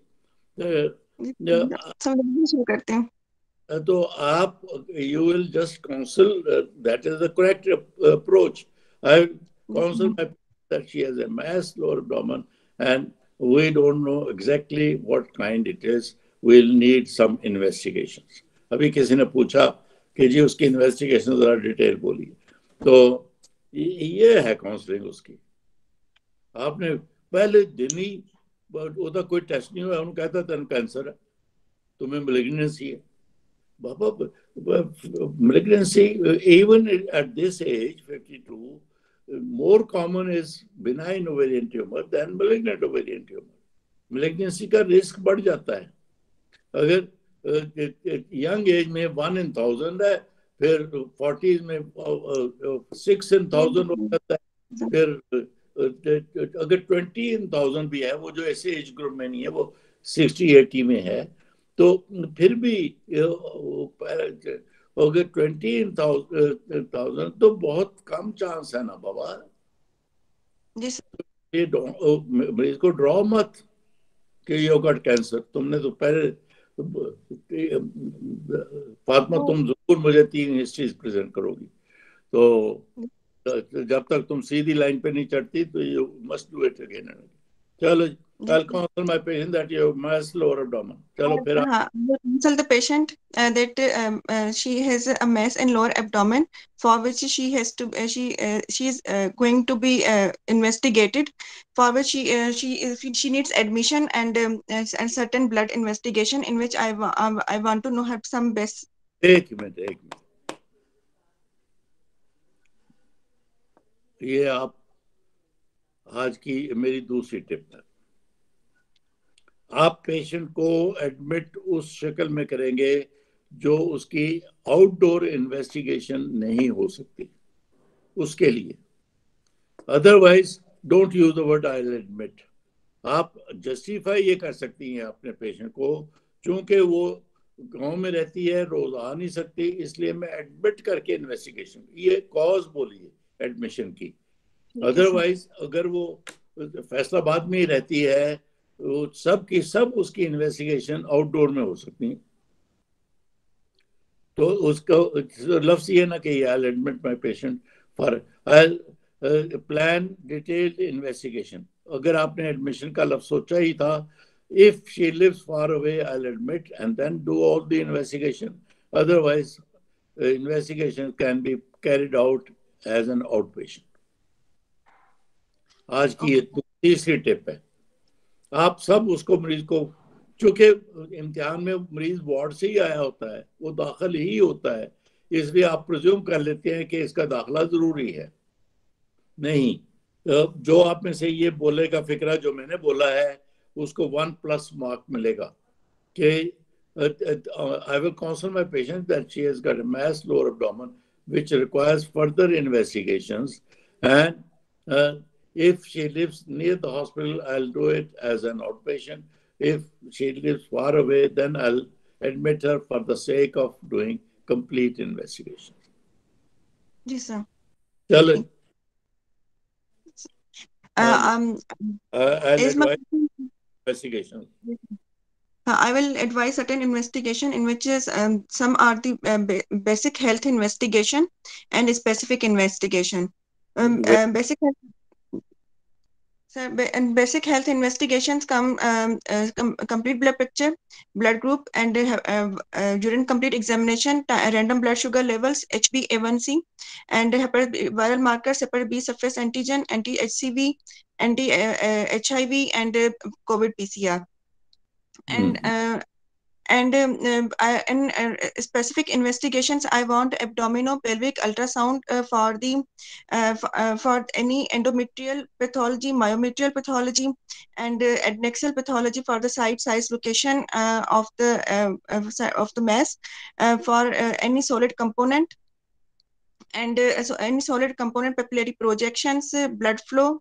शुरू करते हैं। तो आप you will just counsel, uh, that is the correct uh, approach. I counsel my that she has a mass lower abdomen and we don't know exactly what kind it is. We'll need some investigations. अभी किसी ने पूछा कि जी उसकी investigation जरा detail बोलिए, तो ये है काउंसलिंग उसकी। आपने पहले दिन ही उसका कोई टेस्ट नहीं हुआ, उन्होंने कहता तेन कैंसर है, तुम्हें मैलिग्नेंसी है। Baba, malignancy, even at this age, fifty-two, more common is benign ovarian tumor than malignant ovarian tumor. Malignancy का risk बढ़ जाता है। अगर young age में one in thousand है, फिर forties में six in thousand हो जाता है, फिर अगर twenty in thousand भी है, वो जो ऐसे एज ग्रुप में नहीं है, वो sixty eighty में है, तो फिर भी अगर ट्वेंटी थाउजेंड तो बहुत कम चांस है ना बाबा। ये मरीज को ड्रॉ मत कि यू गॉट कैंसर। तुमने तो पहले, फातिमा तुम जरूर मुझे तीन हिस्ट्रीज प्रेजेंट करोगी, तो जब तक तुम सीधी लाइन पे नहीं चढ़ती तो you must do it again and again. चलो, I'll counsel my patient that you have mass lower abdomen. Chalo, phir हाँ, counsel the patient uh, that um, uh, she has a mass in lower abdomen for which she has to uh, she uh, she is uh, going to be uh, investigated, for which she uh, she she needs admission and um, and certain blood investigation in which I I want to know have some best. एक minute एक minute, ये आप आज की मेरी दूसरी tip है। आप पेशेंट को एडमिट उस शक्ल में करेंगे जो उसकी आउटडोर इन्वेस्टिगेशन नहीं हो सकती उसके लिए। Otherwise don't use the word I will admit. आप जस्टिफाई ये कर सकती हैं अपने पेशेंट को, चूंकि वो गांव में रहती है, रोज आ नहीं सकती, इसलिए मैं एडमिट करके इन्वेस्टिगेशन, ये कॉज बोलिए एडमिशन की। अदरवाइज अगर वो फैसलाबाद में ही रहती है, वो सब की सब उसकी इन्वेस्टिगेशन आउटडोर में हो सकती है। तो उसका लफ्ज ये ना कि I admit my patient for I plan detailed investigation. अगर आपने एडमिशन का लफ्ज सोचा ही था, if she lives far away I admit and then do all the investigation. Otherwise investigation can be carried out as an out patient. आज की ये तीसरी टिप है। आप सब उसको मरीज को, चूंकि इम्तिहान में मरीज वार्ड से ही आया होता है, वो दाखिल ही होता है, इसलिए आप प्रिज्यूम कर लेते हैं कि इसका दाखिला जरूरी है। नहीं, जो आप में से ये बोलेगा फिक्रा जो मैंने बोला है, उसको वन प्लस मार्क मिलेगा कि I will counsel my patient that she has got a mass lower abdomen which requires further investigations, and uh, if she lives near the hospital, I'll do it as an outpatient. If she lives far away, then I'll admit her for the sake of doing complete investigation. Yes, sir. चलो, Uh, um, uh, I'll is my advise investigation. Uh, I will advise certain investigation in which is um, some are the uh, ba basic health investigation and specific investigation. Um, Wait, uh, basic health, so, ba- and basic health investigations come um, uh, com complete blood picture, blood group, and they have, uh, uh, urine complete examination, ta- random blood sugar levels, H b A one C, and they have viral markers, hepatic B surface antigen, anti-H C V, anti-H I V, and uh, COVID P C R. And hmm. uh, and um, um, I, in uh, specific investigations, I want abdominopelvic ultrasound uh, for the uh, for, uh, for any endometrial pathology, myometrial pathology, and uh, adnexal pathology for the site size location uh, of the uh, of si- of the mass, uh, for uh, any solid component, and uh, so any solid component papillary projections, uh, blood flow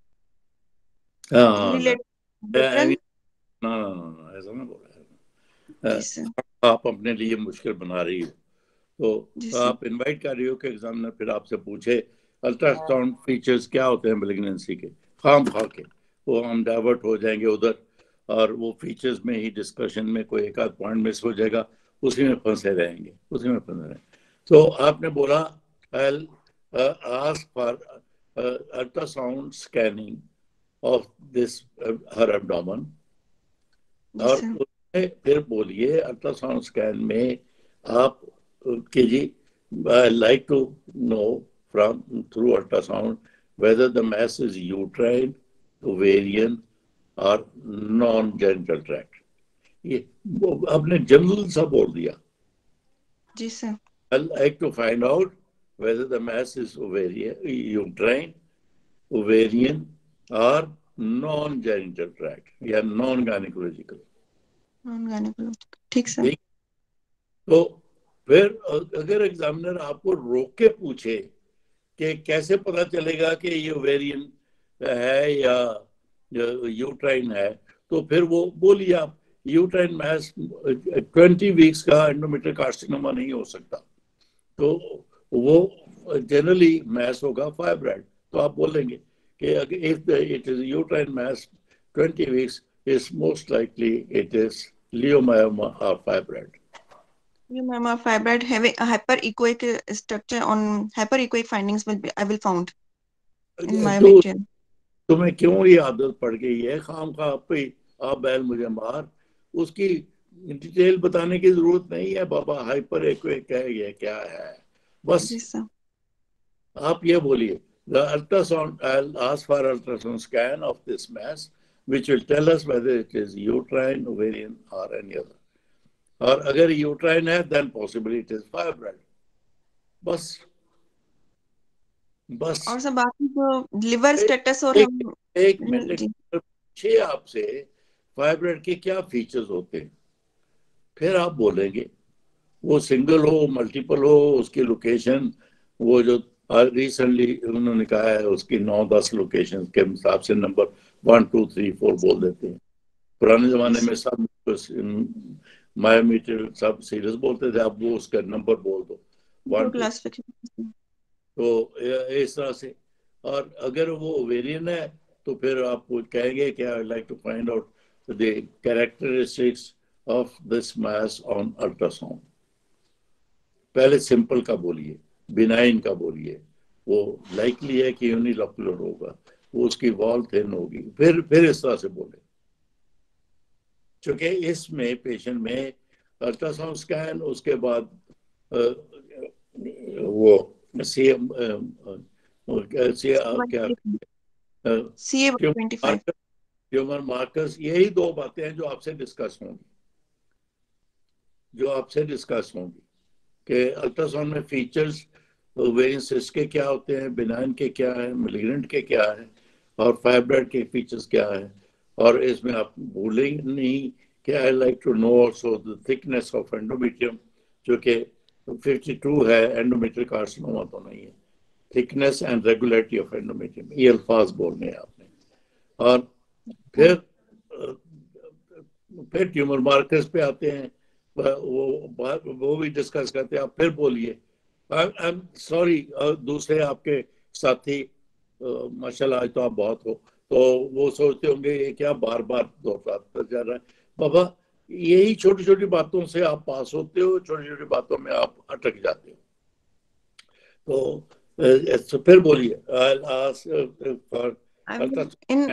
हाँ, related I mean, pattern. no, no, no, no, ऐसा ना बोला जी है। Sir, आप अपने लिए मुश्किल बना रही हो, जी तो सर, आप इनवाइट कर रही हो कि एग्जामिनर फिर आपसे पूछे अल्ट्रासाउंड फीचर्स क्या होते हैं मेलिग्नेंसी के, खाम खा के वो हम डाइवर्ट हो जाएंगे उधर, और वो फीचर्स में ही डिस्कशन में कोई एक आध पॉइंट मिस हो जाएगा, उसी में फंसे रहेंगे, उसी में फंसे रहेंगे। तो आपने बोला I ask for ultrasound scanning of this her abdomen, जी और सर, उसमें फिर बोलिए अल्ट्रासाउंड स्कैन में आप कीजिए, I like to know from through ultrasound whether the mass is uterine, ovarian और नॉन जेनिटल ट्रैक्ट। ये वो आपने जनरल सा बोल दिया। जी sir, I like to find out whether the mass is ovarian, uterine, ovarian और नॉन जेनिटल ट्रैक्ट या नॉन गायनेकोलॉजिकल। ठीक सर। ठीक, तो फिर अगर एग्जामिनर आपको रोक के पूछे कि कैसे पता चलेगा कि ये ओवेरियन है या यूट्राइन है, तो फिर वो बोलिए आप यूट्राइन मैस ट्वेंटी वीक्स का एंडोमेट्रियल कार्सिनोमा नहीं हो सकता, तो वो जनरली मैस होगा फाइब्राइड। तो आप बोलेंगे कि अगर if it is uterine mass twenty weeks is most likely it is leiomyoma और fibroid. Pneumoma fibroid having a hyperechoic uh, structure on hyperechoic findings will be I will found in तो myometrium. तुम्हें क्यों ये आदत पड़ गई है खाम खा आप पे आप बैल मुझे मार, उसकी डिटेल बताने की जरूरत नहीं है बाबा, हाइपर एक्वेक है ये क्या है, बस जी सर, आप ये बोलिए the ultrasound, I'll ask for ultrasound scan of this mass which will tell us whether it is uterine, ovarian or any other, और अगर uterine है then possibly it is fibroid, बस बस और सब बाकी जो लिवर स्टेटस और एक, हम एक मिनट जी पूछिए आपसे फाइब्रोइड के क्या फीचर्स होते हैं, फिर आप बोलेंगे वो सिंगल हो मल्टीपल हो उसकी लोकेशन, वो जो रिसेंटली उन्होंने कहा है उसकी नौ दस लोकेशन के हिसाब से number one two three four बोल देते हैं। पुराने जमाने में सब मायोमीटर सब सीरियस बोलते थे, अब वो उसका नंबर बोल दो वन टू, क्लासिफिकेशन। तो इस तरह से। और अगर वो ओवेरियन है तो फिर आप कहेंगे कि I like to find out the characteristics of this mass on ultrasound. पहले सिंपल का बोलिए, बिनाइन का बोलिए, वो लाइकली है कि यूनिलोकुलर होगा, वो उसकी वॉल थिन होगी, फिर फिर इस तरह से बोले। चूंकि इसमें पेशेंट में अल्ट्रासाउंड स्कैन, उसके बाद वो सी एम क्या C A twenty five tumour markers, यही दो बातें हैं जो आपसे डिस्कस होंगी, जो आपसे डिस्कस होंगी कि अल्ट्रासाउंड में फीचर्स ओवेरियन सिस्ट के क्या होते हैं, बिनाइन के क्या है, मैलिग्नेंट के क्या है, और फाइब्रॉइड के फीचर्स क्या है। और इसमें आप भूलेंगे नहीं कि I like to know also the thickness of endometrium, जो कि फिफ्टी टू है, एंडोमेट्रियल कार्सिनोमा तो नहीं है। Thickness and regularity of endometrium, ये अल्फाज बोलने हैं आपने। और फिर फिर ट्यूमर मार्कर्स पे आते हैं, वो वो भी डिस्कस करते हैं। आप फिर बोलिए, आई एम सॉरी, दूसरे आपके साथी माशाल्लाह आज तो आप बहुत हो, तो वो सोचते होंगे ये क्या बार बार दोहराता जा रहा है। बाबा यही छोटी छोटी बातों से आप पास होते हो, छोटी छोटी बातों में आप अटक जाते हो। तो uh, so फिर बोलिए। I'll ask uh, for I will in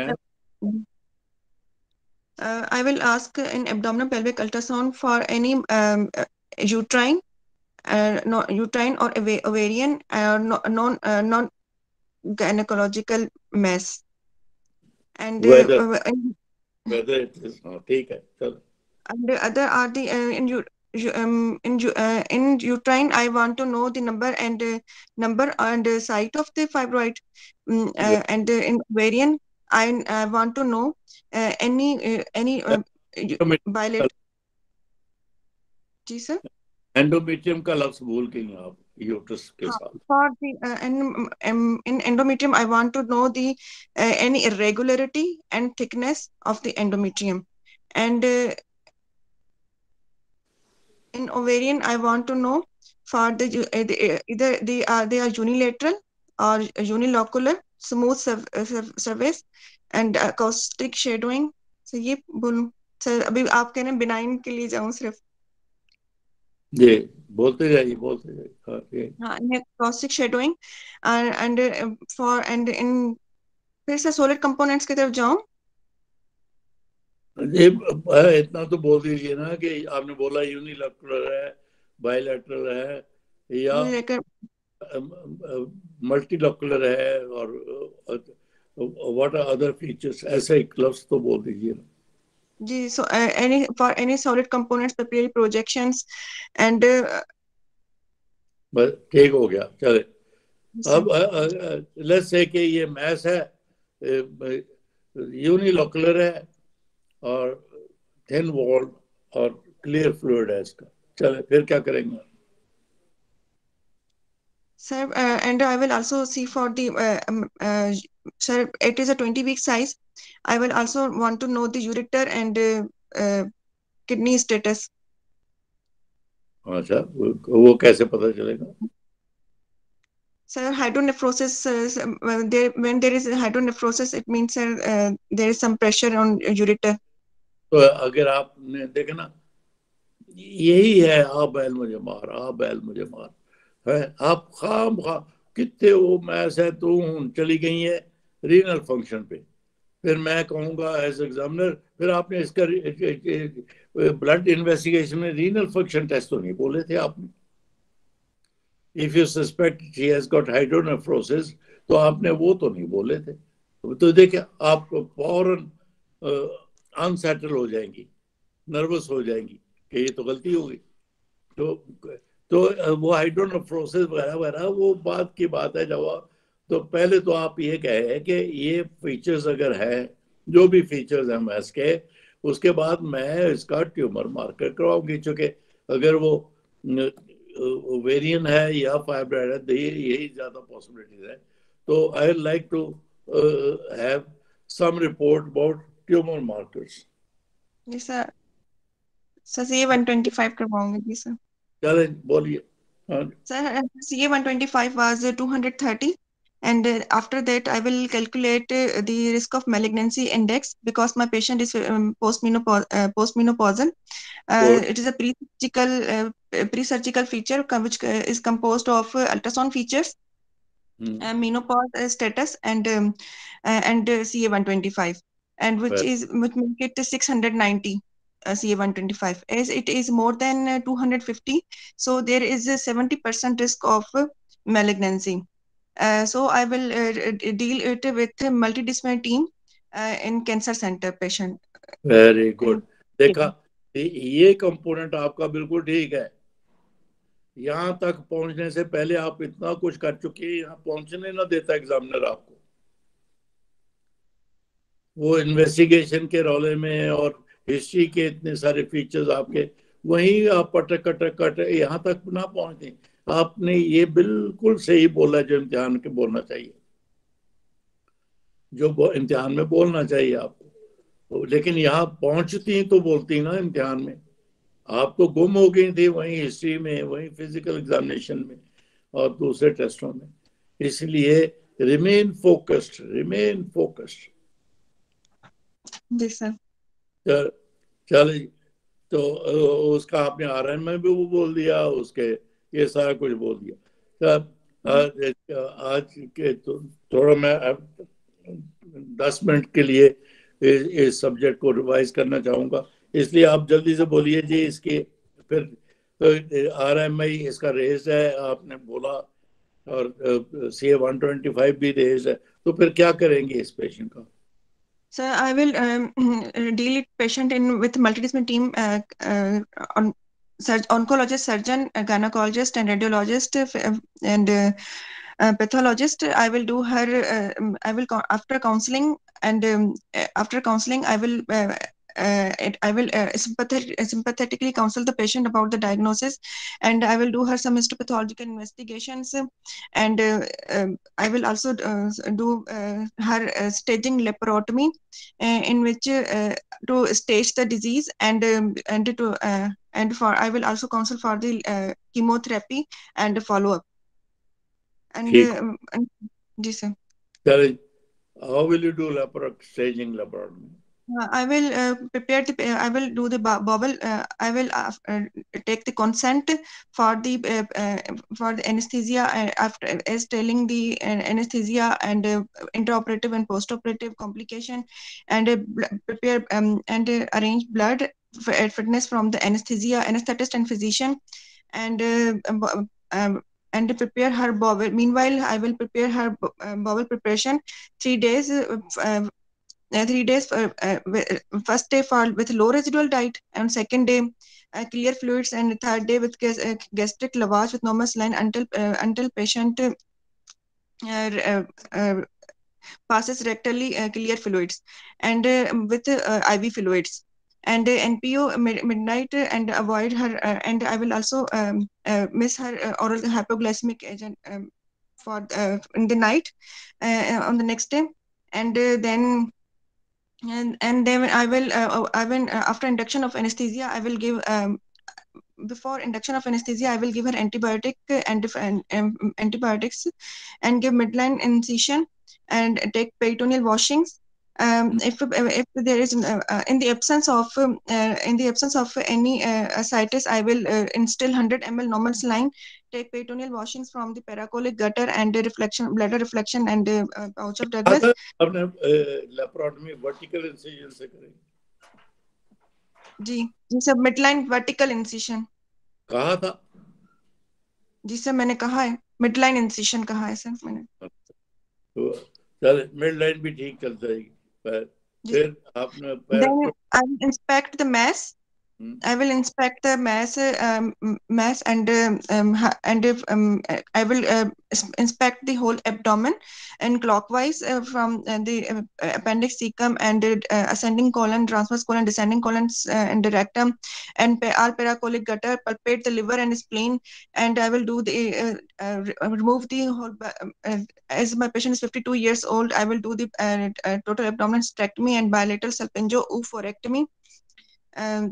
uh, I will ask in abdominal pelvic ultrasound for any um, uh, uterine, uh, no, uterine or ova- ovarian uh, no, non uh, non gynecological mass and uh, whether uh, and whether it is हाँ ठीक है चलो। and the other are the uh, in you um in you uh, in uterine I want to know the number and uh, number and uh, site of the fibroid um, uh, and uh, in ovarian I uh, want to know uh, any uh, any uh, bilateral जी sir endometrium का लफ्ज भूल गई आप uterus के हाँ साथ। for the uh, in, um, in endometrium I want to know the uh, any irregularity and thickness of the endometrium and uh, in ovarian I want to know for the uh, the, uh, either they are they are unilateral or unilocular smooth surf- uh, surf- surface and acoustic shadowing so ये बोलूं sir अभी आप कह रहे हैं benign के लिए जाऊं सिर्फ जी बोलते जाइए बोलते जाइए हाँ ये हाँ in acoustic shadowing and and uh, for and in फिर से solid components की तरफ जाऊं ये इतना तो बोल दीजिए ना कि आपने बोला यूनिलैटरल है, बायलैटरल है या लेकर मल्टीलैटरल है और व्हाट आर अदर फीचर्स, ऐसे एक लफ्ज तो बोल दीजिए ना। जी so uh, any for any solid components papillary projections and uh, बस ठीक हो गया चले। sir, अब लेट्स से कि ये मैस है, यूनिलैटरल है और थिन वॉल और क्लियर फ्लूइड है इसका, चले फिर क्या करेंगे? sir uh, and I will also see for the uh, um, uh, sir it is a twenty week size I will also want to know the ureter and uh, uh, kidney status अच्छा वो, वो कैसे पता चलेगा? sir hydronephrosis uh, there when there is hydronephrosis it means sir uh, there is some pressure on ureter तो अगर आपने देखा ना यही है आ बैल मुझे मार आ बैल मुझे मार है, आप खाम खा कितने वो मैस है तू चली गई है रीनल फंक्शन पे, फिर मैं कहूंगा एज एग्जामिनर फिर आपने इसका ब्लड इन्वेस्टिगेशन में रीनल फंक्शन टेस्ट तो नहीं बोले थे आपने। If you suspect she has got hydronephrosis तो आपने वो तो नहीं बोले थे। तो देखिए आप फौरन अनसेटल हो जाएंगी, नर्वस हो जाएंगी कि ये तो गलती हो गई। तो तो वो हाइड्रोनेफ्रोसिस वगैरह वगैरह वो बात की बात है जवाब। तो पहले तो आप ये कहे कि ये फीचर्स अगर है, जो भी फीचर्स हैं मैस के, उसके बाद मैं इसका ट्यूमर मार्कर करवाऊंगी, चूंकि अगर वो ओवेरियन है या फाइब्रॉइड है, यही ज्यादा पॉसिबिलिटीज है। तो I like to have some report about tumour markers. जी sir sir C A one twenty five करवाऊंगी जी सर। चले बोलिए। हाँ Sir, C A one twenty-five was uh, two hundred thirty, and uh, after that, I will calculate uh, the risk of malignancy index because my patient is um, postmenopause, uh, postmenopausal. Uh, good it is a pre-surgical uh, pre-surgical feature co- which uh, is composed of uh, ultrasound features, uh, menopause uh, status, and um, uh, and uh, C A one twenty-five, and which is which make it six hundred ninety. Uh, C A one twenty-five as it is more than uh, two hundred fifty, so there is a seventy percent risk of uh, malignancy. Uh, so I will uh, d- deal it with a multidisciplinary team uh, in cancer center patient. Very good. In देखा ये component आपका बिल्कुल ठीक है, यहाँ तक पहुंचने से पहले आप इतना कुछ कर चुके हैं, यहाँ पहुंचने ना देता एग्जामिनर आपको। वो इन्वेस्टिगेशन के रौले में और हिस्ट्री के इतने सारे फीचर्स आपके, वहीं आप पटक कटक कट यहाँ तक ना पहुंचते। आपने ये बिल्कुल सही बोला जो इम्तिहान के बोलना चाहिए, जो इम्तिहान में बोलना चाहिए आपको। लेकिन यहाँ पहुंचती तो बोलती ना इम्तिहान में, आप तो गुम हो गई थी वहीं हिस्ट्री में, वहीं फिजिकल एग्जामिनेशन में और दूसरे टेस्टों में। इसलिए Remain focused. Remain focused. जी सर। चल चल तो उसका आपने आर एन में भी वो बोल दिया, उसके ये सारा कुछ बोल दिया। तब आज, आज के तो थोड़ा मैं दस मिनट के लिए इस, इस सब्जेक्ट को रिवाइज करना चाहूँगा, इसलिए आप जल्दी से बोलिए जी। इसके फिर आर एम आई इसका रेस है आपने बोला, और C A one twenty five भी रेस है, तो फिर क्या करेंगे इस पेशेंट का? So I will um, deal with patient in with multidisciplinary team uh, uh, on surg oncologist, surgeon, uh, gynecologist, and radiologist, uh, and uh, uh, pathologist. I will do her. Uh, I will after counseling and um, after counseling, I will. Uh, uh, it, I will uh, sympathetic, sympathetically counsel the patient about the diagnosis, and I will do her some histopathological investigations, and uh, uh, I will also uh, do uh, her uh, staging laparotomy, uh, in which uh, to stage the disease, and um, and to uh, and for I will also counsel for the uh, chemotherapy and follow up. And, uh, and yes, sir. How will you do laparoscopy, staging laparotomy? Uh, I will uh, prepare the. Uh, I will do the bowel. Uh, I will uh, uh, take the consent for the uh, uh, for the anesthesia uh, after as telling the uh, anesthesia and uh, intraoperative and postoperative complication, and uh, prepare um, and uh, arrange blood for, uh, fitness from the anesthesia anesthetist and physician, and uh, um, um, and prepare her bowel. Meanwhile, I will prepare her uh, bowel preparation three days. Uh, uh, Uh, three days for, uh, first day for with low residual diet, and second day uh, clear fluids, and third day with gas, uh, gastric lavage with normal saline until uh, until patient uh, uh, uh, passes rectally uh, clear fluids, and uh, with uh, I V fluids, and uh, N P O mid midnight, uh, and avoid her, uh, and I will also um, uh, miss her uh, oral hypoglycemic agent um, for uh, in the night uh, on the next day, and uh, then And and then I will uh, I will uh, after induction of anesthesia I will give um, before induction of anesthesia I will give her antibiotic and, and um, antibiotics, and give midline incision and take peritoneal washings. Um, if if there is uh, uh, in the absence of um, uh, in the absence of any uh, ascites, I will uh, instill one hundred milliliters normal saline, take peritoneal washings from the paracolic gutter and reflection bladder reflection and uh, pouch of Douglas. आपने laparotomy vertical incision से करेंगे? जी जी sir, midline vertical incision कहा था? जी sir मैंने कहा है, मिडलाइन इंसिशन कहा है सर मैंने। तो चल मिडलाइन भी ठीक चल जाएगी, पर फिर आपने Then I will inspect the mass. Hmm. I will inspect the mass, um, mass, and um, and if um, I will uh, inspect the whole abdomen and clockwise uh, from uh, the uh, appendix cecum and uh, ascending colon, transverse colon, descending colons uh, and the rectum, and all paracolic gutter, palpate the liver and spleen, and I will do the uh, uh, remove the whole. Uh, as my patient is fifty-two years old, I will do the uh, uh, total abdominal hysterectomy and bilateral salpingo-oophorectomy. Um,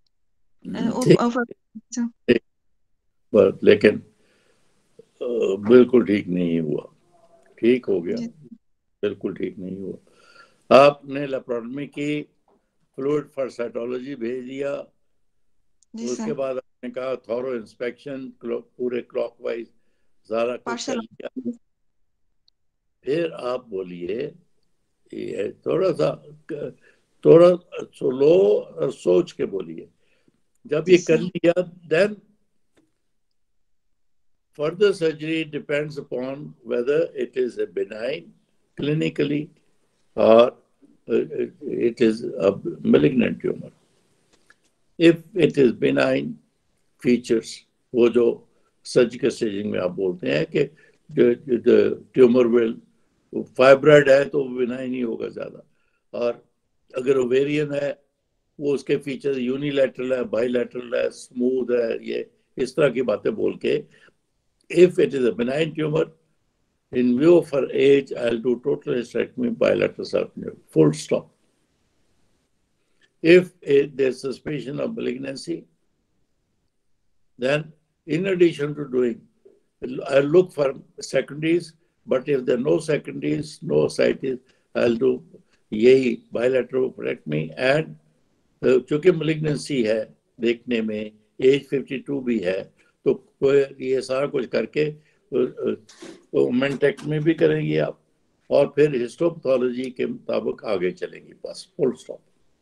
पर लेकिन बिल्कुल ठीक नहीं हुआ, ठीक हो गया, बिल्कुल ठीक नहीं हुआ। आपने लेप्रोटमी की, फ्लूइड फॉर साइटोलॉजी भेज दिया, उसके बाद आपने कहा थॉरो इंस्पेक्शन पूरे क्लॉकवाइज सारा कुछ कर लिया, फिर आप बोलिए ये थोड़ा सा थोड़ा स्लो और सोच के बोलिए। जब ये कर लिया, then further surgery depends upon whether it is a benign clinically or it is a malignant tumor. If it is benign features, वो जो सर्जिकल स्टेजिंग में आप बोलते हैं कि the tumor will फाइब्रॉइड है तो बिनाइन ही होगा ज्यादा, और अगर ओवेरियन है वो उसके फीचर्स यूनिलैटरल है, बाइलैटरल है, स्मूथ है, ये इस तरह की बातें बोल के, if it is a benign tumor, in view of her age, I'll do total hysterectomy, bilateral salpingo, full stop. If it, there's suspicion of malignancy, then in addition to doing, I look for secondaries, but if there no secondaries no ascites, I'll do यही bilateropectomy and चूंकि malignancy है देखने में, as fifty to भी है, तो ये सारा कुछ करके ओमेंटेक्टमी भी करेंगी आप और फिर हिस्टोपैथोलॉजी के मुताबिक आगे चलेंगी, बस full stop.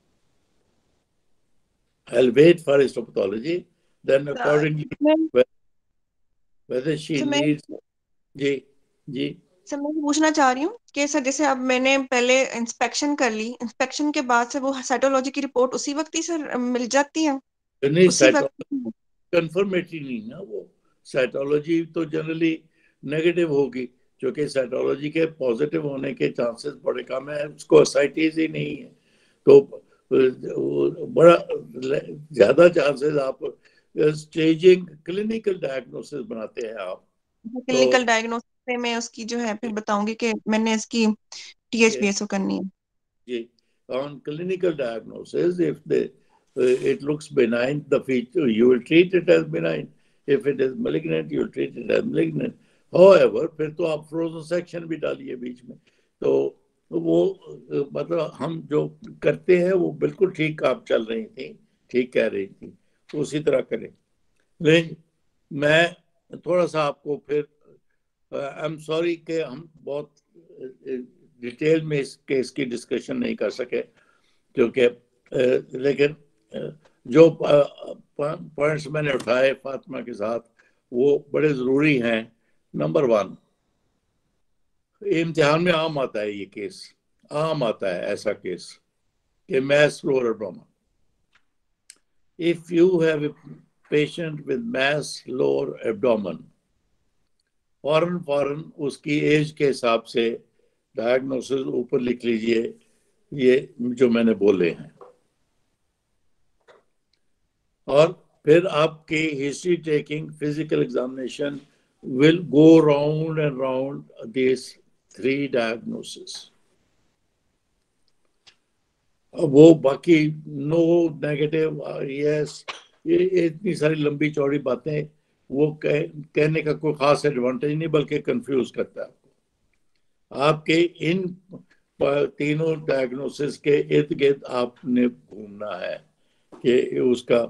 I'll wait for histopathology, then accordingly whether she needs. जी जी सर मैं पूछना चाह रही हूँ कि सर जैसे अब मैंने पहले इंस्पेक्शन कर ली, इंस्पेक्शन के बाद से वो साइटोलॉजी की रिपोर्ट उसी वक्त ही सर मिल जाती है? नहीं, उसी वक्त कंफर्मेटरी नहीं ना, वो साइटोलॉजी तो जनरली नेगेटिव होगी, क्योंकि साइटोलॉजी के पॉजिटिव होने के चांसेस बड़े कम है, उसको एसाइटिस ही नहीं है, तो बड़ा ज्यादा चांसेस आप स्टेजिंग क्लिनिकल डायग्नोसिस बनाते हैं आप. क्लिनिकल डायग्नोसिस में उसकी जो है फिर बताऊंगी कि मैंने इसकी टीएचबीएसओ करनी है. जी, on clinical diagnosis, if the uh, it looks benign, the feature you will treat it as benign. If it is malignant, you will treat it as malignant. However, फिर तो आप frozen section भी डालिए बीच में, तो वो मतलब हम जो करते हैं वो बिल्कुल ठीक आप चल रही थी, ठीक कह रही थी, उसी तरह करें. लेकिन मैं थोड़ा सा आपको फिर आई एम सॉरी कि हम बहुत डिटेल में इस केस की डिस्कशन नहीं कर सके, क्योंकि लेकिन जो पॉइंट्स मैंने उठाए फातिमा के साथ वो बड़े ज़रूरी हैं. नंबर वन, इम्तिहान में आम आता है, ये केस आम आता है, ऐसा केस कि mass lower abdomen. If you have a patient with mass lower abdomen, फौरन फौरन उसकी एज के हिसाब से डायग्नोसिस ऊपर लिख लीजिए, ये जो मैंने बोले हैं, और फिर आपकी history taking physical examination will go round and round these three diagnoses. वो बाकी नो नेगेटिव यस, ये इतनी सारी लंबी चौड़ी बातें वो कह, कहने का कोई खास एडवांटेज नहीं, बल्कि कंफ्यूज करता है आपको. आपके इन तीनों डायग्नोसिस के इर्द गिर्द आपने घूमना है कि उसका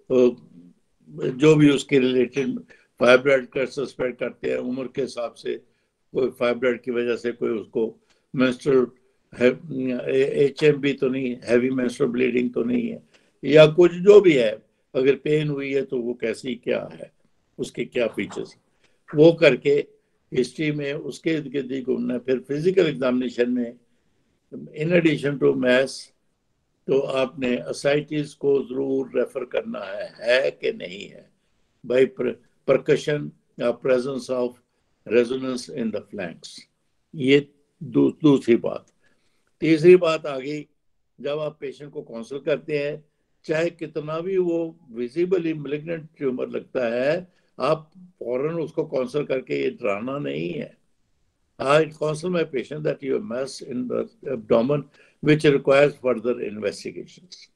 जो भी उसके रिलेटेड फाइब्रॉइड का सस्पेक्ट करते हैं, उम्र के हिसाब से कोई फाइब्रॉइड की वजह से कोई उसको मेंस्ट्रुअल एचएमबी तो नहीं, हैवी मेंस्ट्रुअल ब्लीडिंग तो नहीं है, या कुछ जो भी है, अगर पेन हुई है तो वो कैसी क्या है, उसके क्या फीचर्स, वो करके हिस्ट्री में उसके इर्द गिर्द ही घूमना. फिर फिजिकल एग्जामिनेशन में इन एडिशन टू मैथ्स तो आपने असाइटिस को जरूर रेफर करना है, है कि नहीं है, by percussion or presence of resonance in the flanks. ये दू, दूसरी बात. तीसरी बात आ गई, जब आप पेशेंट को काउंसल करते हैं, चाहे कितना भी वो विजिबली malignant ट्यूमर लगता है, आप फौरन उसको काउंसल करके ये डराना नहीं है. I counsel my patient that you have mass in the abdomen which requires further investigations.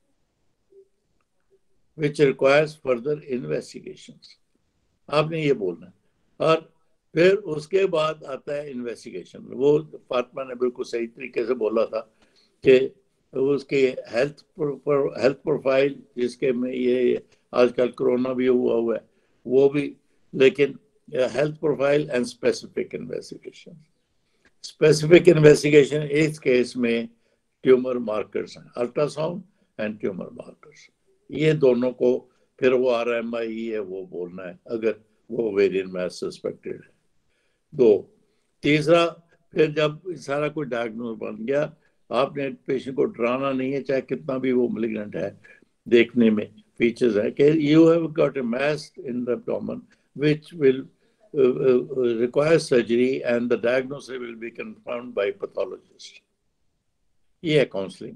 Which requires further investigations. आपने ये बोलना है. और फिर उसके बाद आता है इन्वेस्टिगेशन. वो फातिमा ने बिल्कुल सही तरीके से बोला था कि उसके हेल्थ हेल्थ प्रोफाइल, जिसके में ये आजकल कोरोना भी हुआ हुआ है, वो भी, लेकिन health profile and specific investigation. Specific investigation इस केस में ट्यूमर मार्कर्स हैं, अल्ट्रासाउंड एंड ट्यूमर मार्कर्स. ये दोनों को फिर वो आर एम आई है वो बोलना है अगर वो ओवेरियन मास सस्पेक्टेड है. दो. तीसरा, फिर जब सारा कुछ डायग्नोस बन गया, आपने पेशेंट को डराना नहीं है, चाहे कितना भी वो मैलिग्नेंट है, देखने में फीचर्स है कि you have got a mass in the abdomen which will require surgery and the diagnosis will be confirmed by pathologist. ये है काउंसलिंग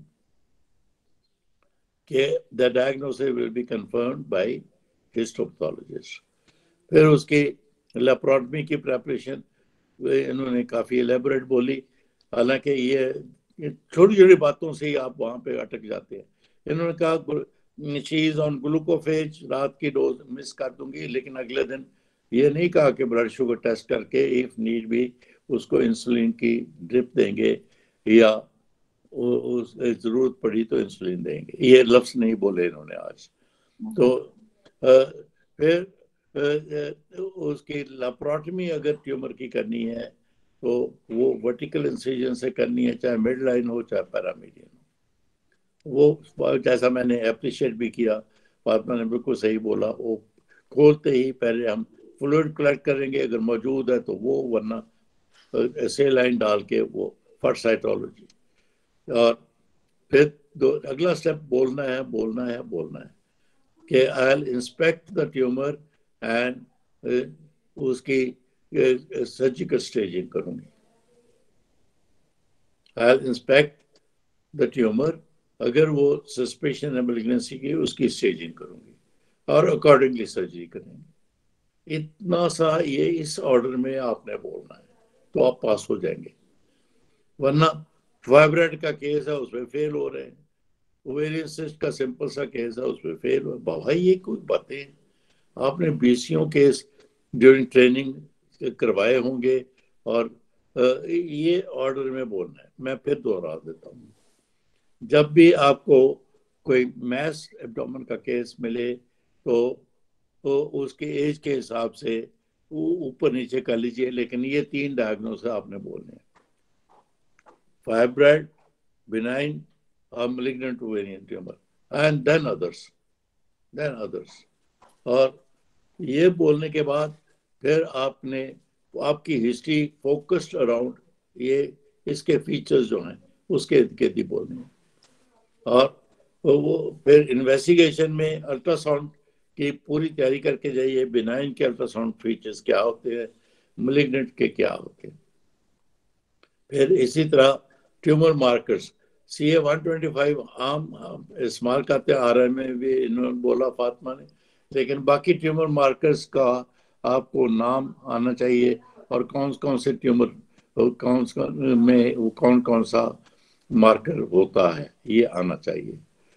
कि the diagnosis will be confirmed by histopathologist. फिर उसकी लेप्रोटमी की प्रेपरेशन इन्होंने काफ़ी एलेबोरेट बोली, हालांकि ये छोटी छोटी बातों से ही आप वहाँ पे अटक जाते हैं. इन्होंने कहा शी इज ऑन ग्लूकोफेज, रात की डोज मिस कर दूंगी, लेकिन अगले दिन ये नहीं कहा कि ब्लड शुगर टेस्ट करके इफ नीड भी उसको इंसुलिन की ड्रिप देंगे या उस जरूरत पड़ी तो इंसुलिन देंगे। ये लफ्ज नहीं बोले इन्होंने आज। तो फिर उसकी लेप्रोटमी अगर ट्यूमर की करनी है तो वो वर्टिकल इंसिजन से करनी है, चाहे मिड लाइन हो चाहे पैरामीडियन हो। वो जैसा मैंने अप्रिशिएट भी किया, फातिमा ने बिल्कुल सही बोला, वो खोलते ही पहले हम फ्लूइड कलेक्ट करेंगे अगर मौजूद है तो वो, वरना सेलाइन डाल के वो फॉर साइटोलॉजी। और फिर दो अगला स्टेप बोलना है बोलना है बोलना है कि I will inspect the tumour and उसकी सर्जिकल स्टेजिंग करूंगी। I will inspect the tumour, अगर वो सस्पेशन है मैलिग्नेंसी की उसकी स्टेजिंग करूंगी और अकॉर्डिंगली सर्जरी करेंगे। इतना सा ये इस ऑर्डर में आपने बोलना है तो आप पास हो जाएंगे। वरना फाइब्राइड का केस है उसमें फेल हो रहे हैं, ओवेरियन सिस्ट का सिंपल सा केस है उसमें फेल हो। भाई ये कोई बातें आपने बीसियों केस ड्यूरिंग ट्रेनिंग करवाए होंगे और ये ऑर्डर में बोलना है। मैं फिर दोहरा देता हूँ, जब भी आपको कोई मैस एब्डोमेन का केस मिले तो तो उसके एज के हिसाब से ऊपर नीचे कर लीजिए, लेकिन ये तीन डायग्नोसिस आपने बोलने हैं, fibroid, benign or malignant ovarian tumor, and then others, then others। और ये बोलने के बाद फिर आपने आपकी हिस्ट्री फोकस्ड अराउंड ये इसके फीचर्स जो हैं उसके इर्द बोलने हैं। और वो फिर इन्वेस्टिगेशन में अल्ट्रासाउंड की पूरी तैयारी करके जाइए, बिनाइन के अल्ट्रासाउंड फीचर्स क्या होते हैं, मलिग्नेंट के क्या होते हैं। फिर इसी तरह tumour markers C A one twenty five आम इस्तेमाल करते हैं, आर एम में भी इन्होंने बोला फातिमा ने, लेकिन बाकी ट्यूमर मार्कर्स का आपको नाम आना चाहिए और कौन कौन से ट्यूमर कौन में कौन कौन सा मार्कर होता है ये आना चाहिए।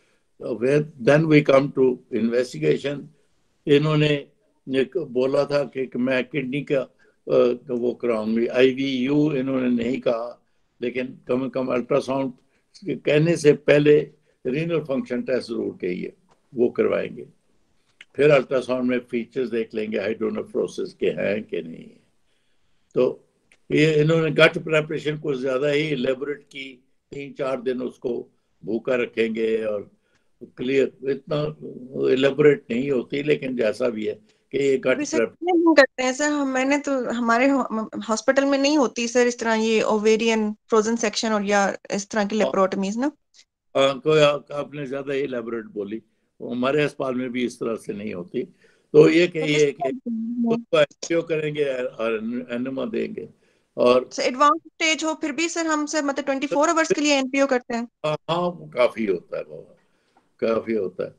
Then we come to investigation. इन्होंने बोला था कि मैं किडनी का तो वो कराऊंगी, आईवीयू इन्होंने नहीं कहा, लेकिन कम कम अल्ट्रासाउंड कहने से पहले रीनल फंक्शन टेस्ट जरूर कहिए, वो करवाएंगे। फिर अल्ट्रासाउंड में फीचर्स देख लेंगे हाइड्रोनेफ्रोसिस के हैं कि नहीं है। तो ये इन्होंने गट प्रेपरेशन कुछ ज़्यादा ही इलेबोरेट की, तीन चार दिन उसको भूखा रखेंगे और क्लियर, इतना इलेबोरेट नहीं होती, लेकिन जैसा भी है कि ये गट नहीं करते हैं सर। हम मैंने तो हमारे हॉस्पिटल में नहीं होती सर इस तरह ये ओवेरियन फ्रोजन सेक्शन और या इस तरह की लेप्रोटमीज ना। कोई आपने ज्यादा ही इलेबोरेट बोली, हमारे अस्पताल में भी इस तरह से नहीं होती। तो ये कि ये कि उसको एंजियो करेंगे और एनेमा देंगे और एडवांस स्टेज हो फिर भी सर हम सर मतलब ट्वेंटी फोर आवर्स के लिए एनपीओ करते हैं। हाँ काफी होता है बाबा, काफी होता है।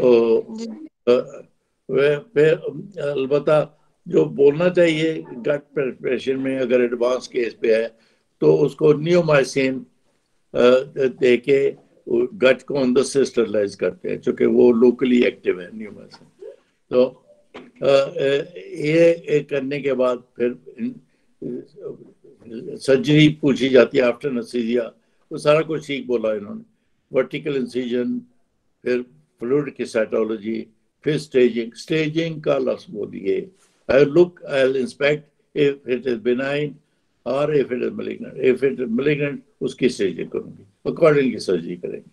तो फिर अलबत्ता जो बोलना चाहिए गट प्रेपरेशन में, अगर एडवांस केस पे है तो उसको नियोमाइसिन दे के गट को अंदर से स्टरलाइज करते हैं, चूंकि वो लोकली एक्टिव है नियोमाइसिन। तो ये करने के बाद फिर सर्जरी पूछी जाती है आफ्टर एनेस्थीसिया, वो सारा कुछ ठीक बोला इन्होंने। वर्टिकल इंसिजन, फिर फ्लूइड की साइटोलॉजी, फिर स्टेजिंग। स्टेजिंग का लफ्ज बोलिए, I look I will inspect if it is benign और if it is malignant. If it is malignant उसकी स्टेजिंग करूंगी, अकॉर्डिंगली सर्जरी करेंगे।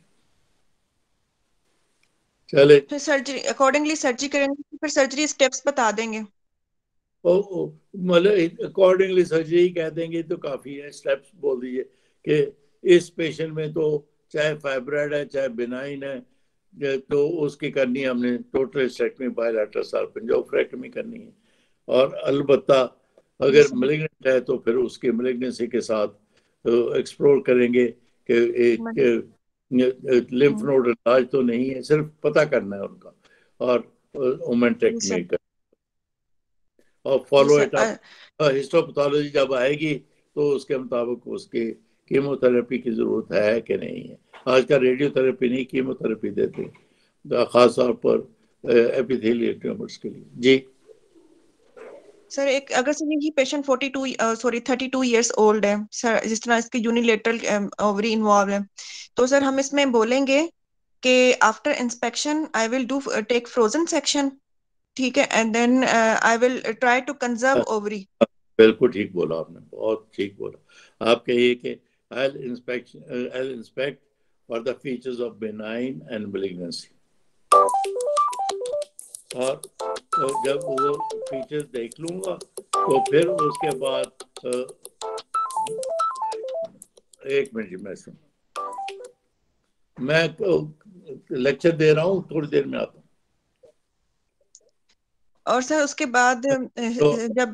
चले फिर सर्जरी अकॉर्डिंगली सर्जरी करेंगे, फिर सर्जरी स्टेप्स बता देंगे। ओ मतलब अकॉर्डिंगली सर्जरी कह देंगे तो काफी है, स्टेप्स बोल दीजिए कि इस पेशेंट में तो चाहे फाइब्राइड है चाहे बिनाइन है तो उसकी करनी है हमने टोटल हिस्टेक्टमी, बायलैटरल सार्पिंजोफ्रेक्टमी करनी है। और अलबत्ता अगर मैलिग्नेंट है तो फिर उसके मैलिग्नेंसी के साथ एक्सप्लोर करेंगे कि एक लिम्फ नोड इलाज तो नहीं है, सिर्फ पता करना है उनका और ओमेंटेक्टमी कर और फॉलो इट अप। हिस्टोपैथोलॉजी जब आएगी तो उसके मुताबिक उसकी कीमोथेरेपी की जरूरत है कि नहीं है। आज का रेडियोथेरेपी नहीं, कीमोथेरेपी देते हैं खास तौर पर एपिथेलियल ट्यूमर्स के लिए। जी सर एक अगर सर ये patient forty two sorry thirty two years old है सर, जिस तरह इसके यूनिलेटरल ओवरी इन्वॉल्व है, तो सर हम इसमें बोलेंगे कि after inspection I will do take frozen section, ठीक है, and then I will try to conserve ovary. बिल्कुल ठीक बोला आपने, बहुत ठीक बोला। आप कहिए कि I'll inspect I'll inspect for the features of benign and malignancy, और तो जब वो फीचर्स देख लूंगा तो फिर उसके बाद एक मिनट में सुन, मैं लेक्चर दे रहा हूँ, थोड़ी देर में आता हूँ। और सर उसके बाद तो जब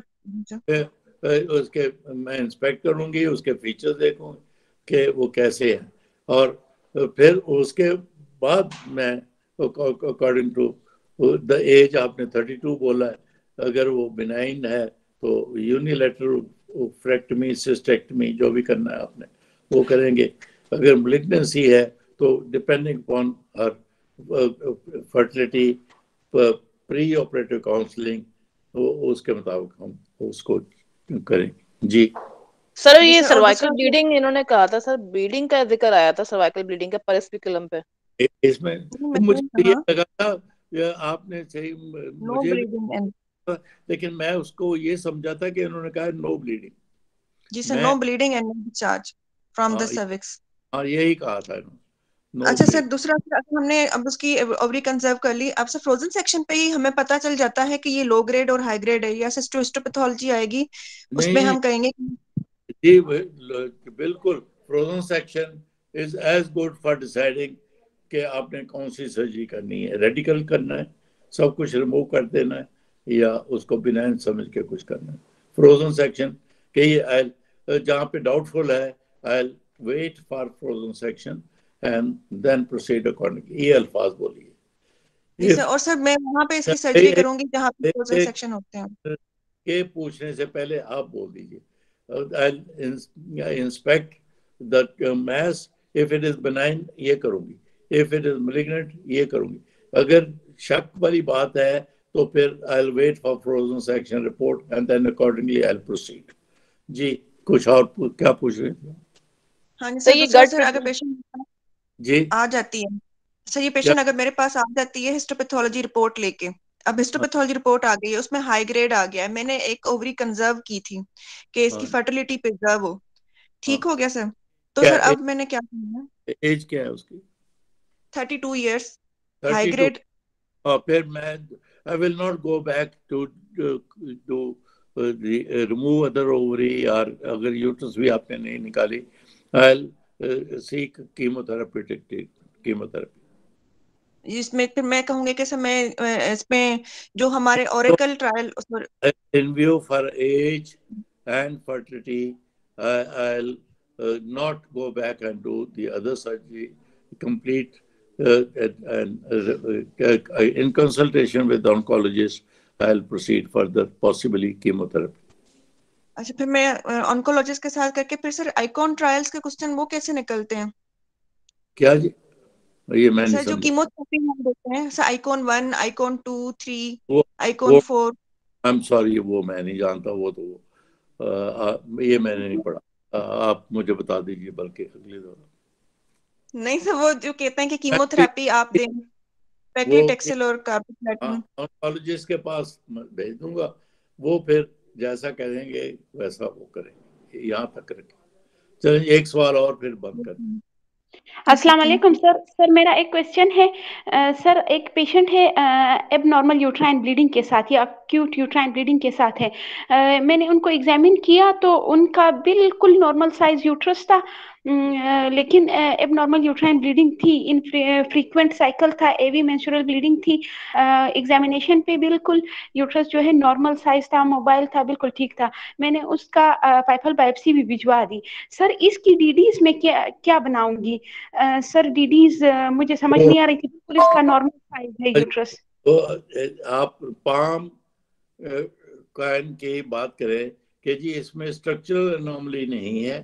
उसके मैं इंस्पेक्ट करूंगी, उसके फीचर्स देखूंगी कि वो कैसे है, और फिर उसके बाद मैं अकॉर्डिंग टू द एज, आपने थर्टी टू बोला है, अगर वो बिनाइन है तो यूनिलेटरल फ्रेक्टमी, सिस्टेक्टमी, जो भी करना है आपने वो करेंगे। अगर मलिग्नेंसी है तो depending upon her fertility, pre operative counselling, तो उसके मुताबिक हम उसको करेंगे। जी सर ये सर्वाइकल ब्लीडिंग इन्होंने कहा था सर, ब्लीडिंग का जिक्र आया था सर्वाइकल ब्लीडिंग का परिस्पिकुलम पे, इसमें तो मुझे ये लगा था आपने सही, मुझे भी, लेकिन मैं उसको ये समझा था कि इन्होंने कहा नो ब्लीडिंग। जी sir, no bleeding and no discharge from the cervix. हाँ यही कहा था इन्होंने। No अच्छा सर, दूसरा अगर हमने अब उसकी ओवरी कंजर्व कर ली, अब सर फ्रोजन सेक्शन पे ही हमें पता चल जाता है कि ये लो ग्रेड और हाई ग्रेड है, या हिस्टोपैथोलॉजी आएगी उसमें हम कहेंगे जी बिल्कुल, frozen section is as good for deciding कि आपने कौन सी सर्जरी करनी है, रेडिकल करना है, सब कुछ रिमूव कर देना है, या उसको बिनाइन समझ के कुछ करना है। फ्रोजन सेक्शन के जहाँ पे डाउटफुल है, I wait for frozen section and then proceed accordingly। ये अल्फाज बोलिए। जी सर, और सर मैं वहाँ पे इसकी सर्जरी करूंगी जहाँ पे फ्रोजन सेक्शन होते हैं। के पूछने से पहले आप बोल दीजिए, inspect the mass, if it is benign ये करूंगी, इफ इट इज मैलिग्नेंट ये करूंगी। अगर शक वाली बात है तो फिर I will wait for frozen section report and then accordingly I will proceed. जी कुछ और क्या पूछ रहे हैं? हाँ जी सर, दूसरा सर अगर पेशेंट जी आ जाती है सर, ये पेशेंट अगर मेरे पास आ जाती है हिस्टोपैथोलॉजी रिपोर्ट लेके, अब हिस्टोपैथोलॉजी रिपोर्ट आ गई है, उसमें हाई ग्रेड आ गया है, मैंने एक ओवरी कंजर्व की थी कि इसकी फर्टिलिटी प्रिजर्व हो, ठीक हो गया सर, तो सर अब मैंने क्या करना है? एज क्या है उसकी? Thirty two years, high grade. और फिर मैं I will not go back to to remove other ovary, और अगर यूट्रस भी आपने नहीं निकाली, I will seek chemotherapeutic chemotherapy. इसमें फिर मैं कहूंगी कि सर मैं इसमें जो हमारे oracle trial in view for age and fertility, I will not go back and do the other surgery, complete uh, and uh, in consultation with the oncologist, I'll proceed further, possibly chemotherapy. अच्छा, फिर मैं oncologist के साथ करके फिर sir ICON trials के question वो कैसे निकलते हैं? क्या जी? ये मैं नहीं सर जो कीमोथेरेपी हम देते हैं sir, ICON one, ICON two, three, ICON four. I am sorry, वो मैं नहीं जानता, वो तो आ, आ, ये मैंने नहीं पढ़ा, आ, आप मुझे बता दीजिए बल्कि अगले दौरान। नहीं सर, वो जो कहते हैं कि कीमोथेरेपी आप दें, पैक्लिटेक्सेल और कार्बोप्लाटिनम, ऑन्कोलॉजिस्ट के पास भेज दूंगा, वो फिर जैसा कहेंगे वैसा वो करेंगे। यहाँ तक रखें। चलिए एक सवाल और फिर बंद कर। अस्सलाम वालेकुम सर। सर मेरा एक क्वेश्चन है, आ, सर एक पेशेंट है एबनॉर्मल यूट्राइन ब्लीडिंग के साथ या एक्यूट यूट्राइन ब्लीडिंग के साथ है, आ, मैंने उनको एग्जामिन किया तो उनका बिल्कुल नॉर्मल साइज यूट्रस था, लेकिन एबनॉर्मल यूट्राइन ब्लीडिंग थी, इन फ्रीक्वेंट साइकिल था, एवी मेंस्ट्रुअल ब्लीडिंग थी, एग्जामिनेशन पे बिल्कुल यूट्रस जो है नॉर्मल साइज था, मोबाइल था, बिल्कुल ठीक था। मैंने उसका पाइपल बायोप्सी भी भिजवा दी। सर इसकी डीडीज में क्या क्या बनाऊंगी? Uh, सर डीडीज uh, मुझे समझ नहीं आ रही थी, बिल्कुल इसका नॉर्मल साइज है यूट्रस। तो आप पाम कान की बात करें कि जी इसमें स्ट्रक्चरल एनोमली नहीं है,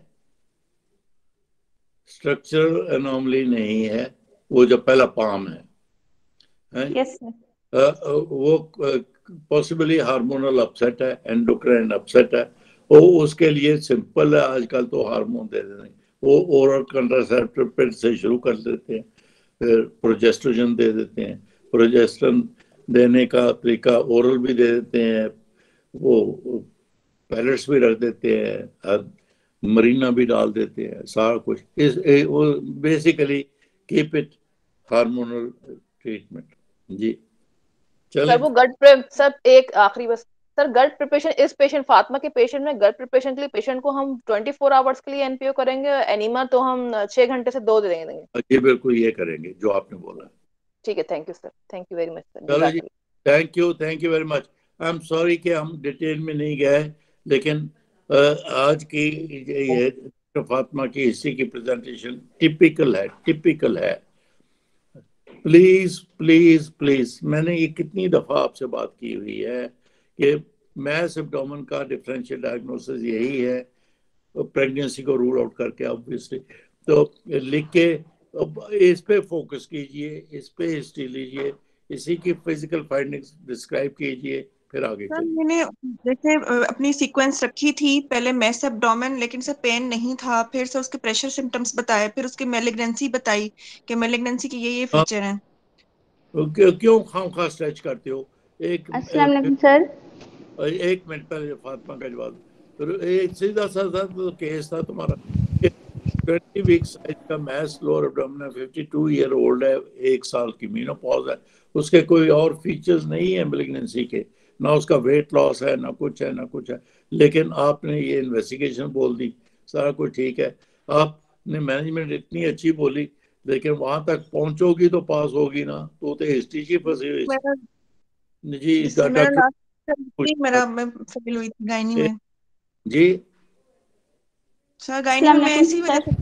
स्ट्रक्चरल एनोमली नहीं है, वो जो पहला पाम है, है? Yes sir. वो पॉसिबली हार्मोनल अपसेट है, एंडोक्राइन अपसेट है, वो उसके लिए सिंपल है आजकल तो हार्मोन दे देते हैं, वो ओरल कंट्रासेप्टिव से शुरू कर देते हैं, फिर प्रोजेस्ट्रोजन दे देते हैं, प्रोजेस्ट्रोजन देने का तरीका ओरल भी दे देते हैं, वो पैलेट्स भी रख देते हैं, मरीना भी डाल देते हैं, सारा कुछ इस ए, वो basically keep it hormonal treatment. जी चलें। सर वो गट प्रे सर एक आखिरी बस सर गट प्रिपरेशन इस पेशेंट फातिमा के पेशेंट में गट प्रिपरेशन के लिए पेशेंट को हम चौबीस आवर्स के लिए एनपीओ करेंगे, एनीमा तो हम छह घंटे से दो दे देंगे। जी बिल्कुल ये करेंगे जो आपने बोला। ठीक है, thank you sir, thank you very much sir. चलो जी, thank you thank you very much. I am sorry कि हम डिटेल में नहीं गए, लेकिन आज की ये फातिमा की हिस्ट्री की प्रेजेंटेशन टिपिकल है, टिपिकल है। प्लीज प्लीज प्लीज, मैंने ये कितनी दफा आपसे बात की हुई है कि मैस एब्डोमेन का डिफरेंशियल डायग्नोसिस यही है, प्रेगनेंसी को रूल आउट करके ऑब्वियसली, तो लिख के इस पे फोकस कीजिए, इस पे हिस्ट्री लीजिए, इसी की फिजिकल फाइंडिंग्स डिस्क्राइब कीजिए, फिर आगे सर चलिए। मैंने जैसे अपनी सीक्वेंस रखी थी, पहले मैस एब्डोमेन, लेकिन सर पेन नहीं था, फिर से उसके प्रेशर सिम्टम्स बताए, फिर उसकी मैलिग्नेंसी बताई कि मैलिग्नेंसी के ये ये फीचर हैं। क्यों क्यों खाम खा स्ट्रेच करते हो? एक अस्सलाम वालेकुम सर। एक मिनट पहले फातिमा का जवाब, एक सीधा सा तो केस था तुम्हारा, ट्वेंटी वीक साइज का mass lower abdomen, fifty two year old है, एक साल की मीनोपॉज है, उसके कोई और फीचर्स नहीं है मैलिग्नेंसी के, ना उसका वेट लॉस है, ना कुछ है ना कुछ है, लेकिन आपने ये इन्वेस्टिगेशन बोल दी, सारा कुछ ठीक है, आपने मैनेजमेंट इतनी अच्छी बोली, लेकिन वहां तक पहुंचोगी तो पास होगी ना, तो तो हिस्ट्री की फंसी हुई जी। मेरा लास्ट मेरा मैं फेल हुई थी गायनी में जी सर, गायनी में ऐसी वजह से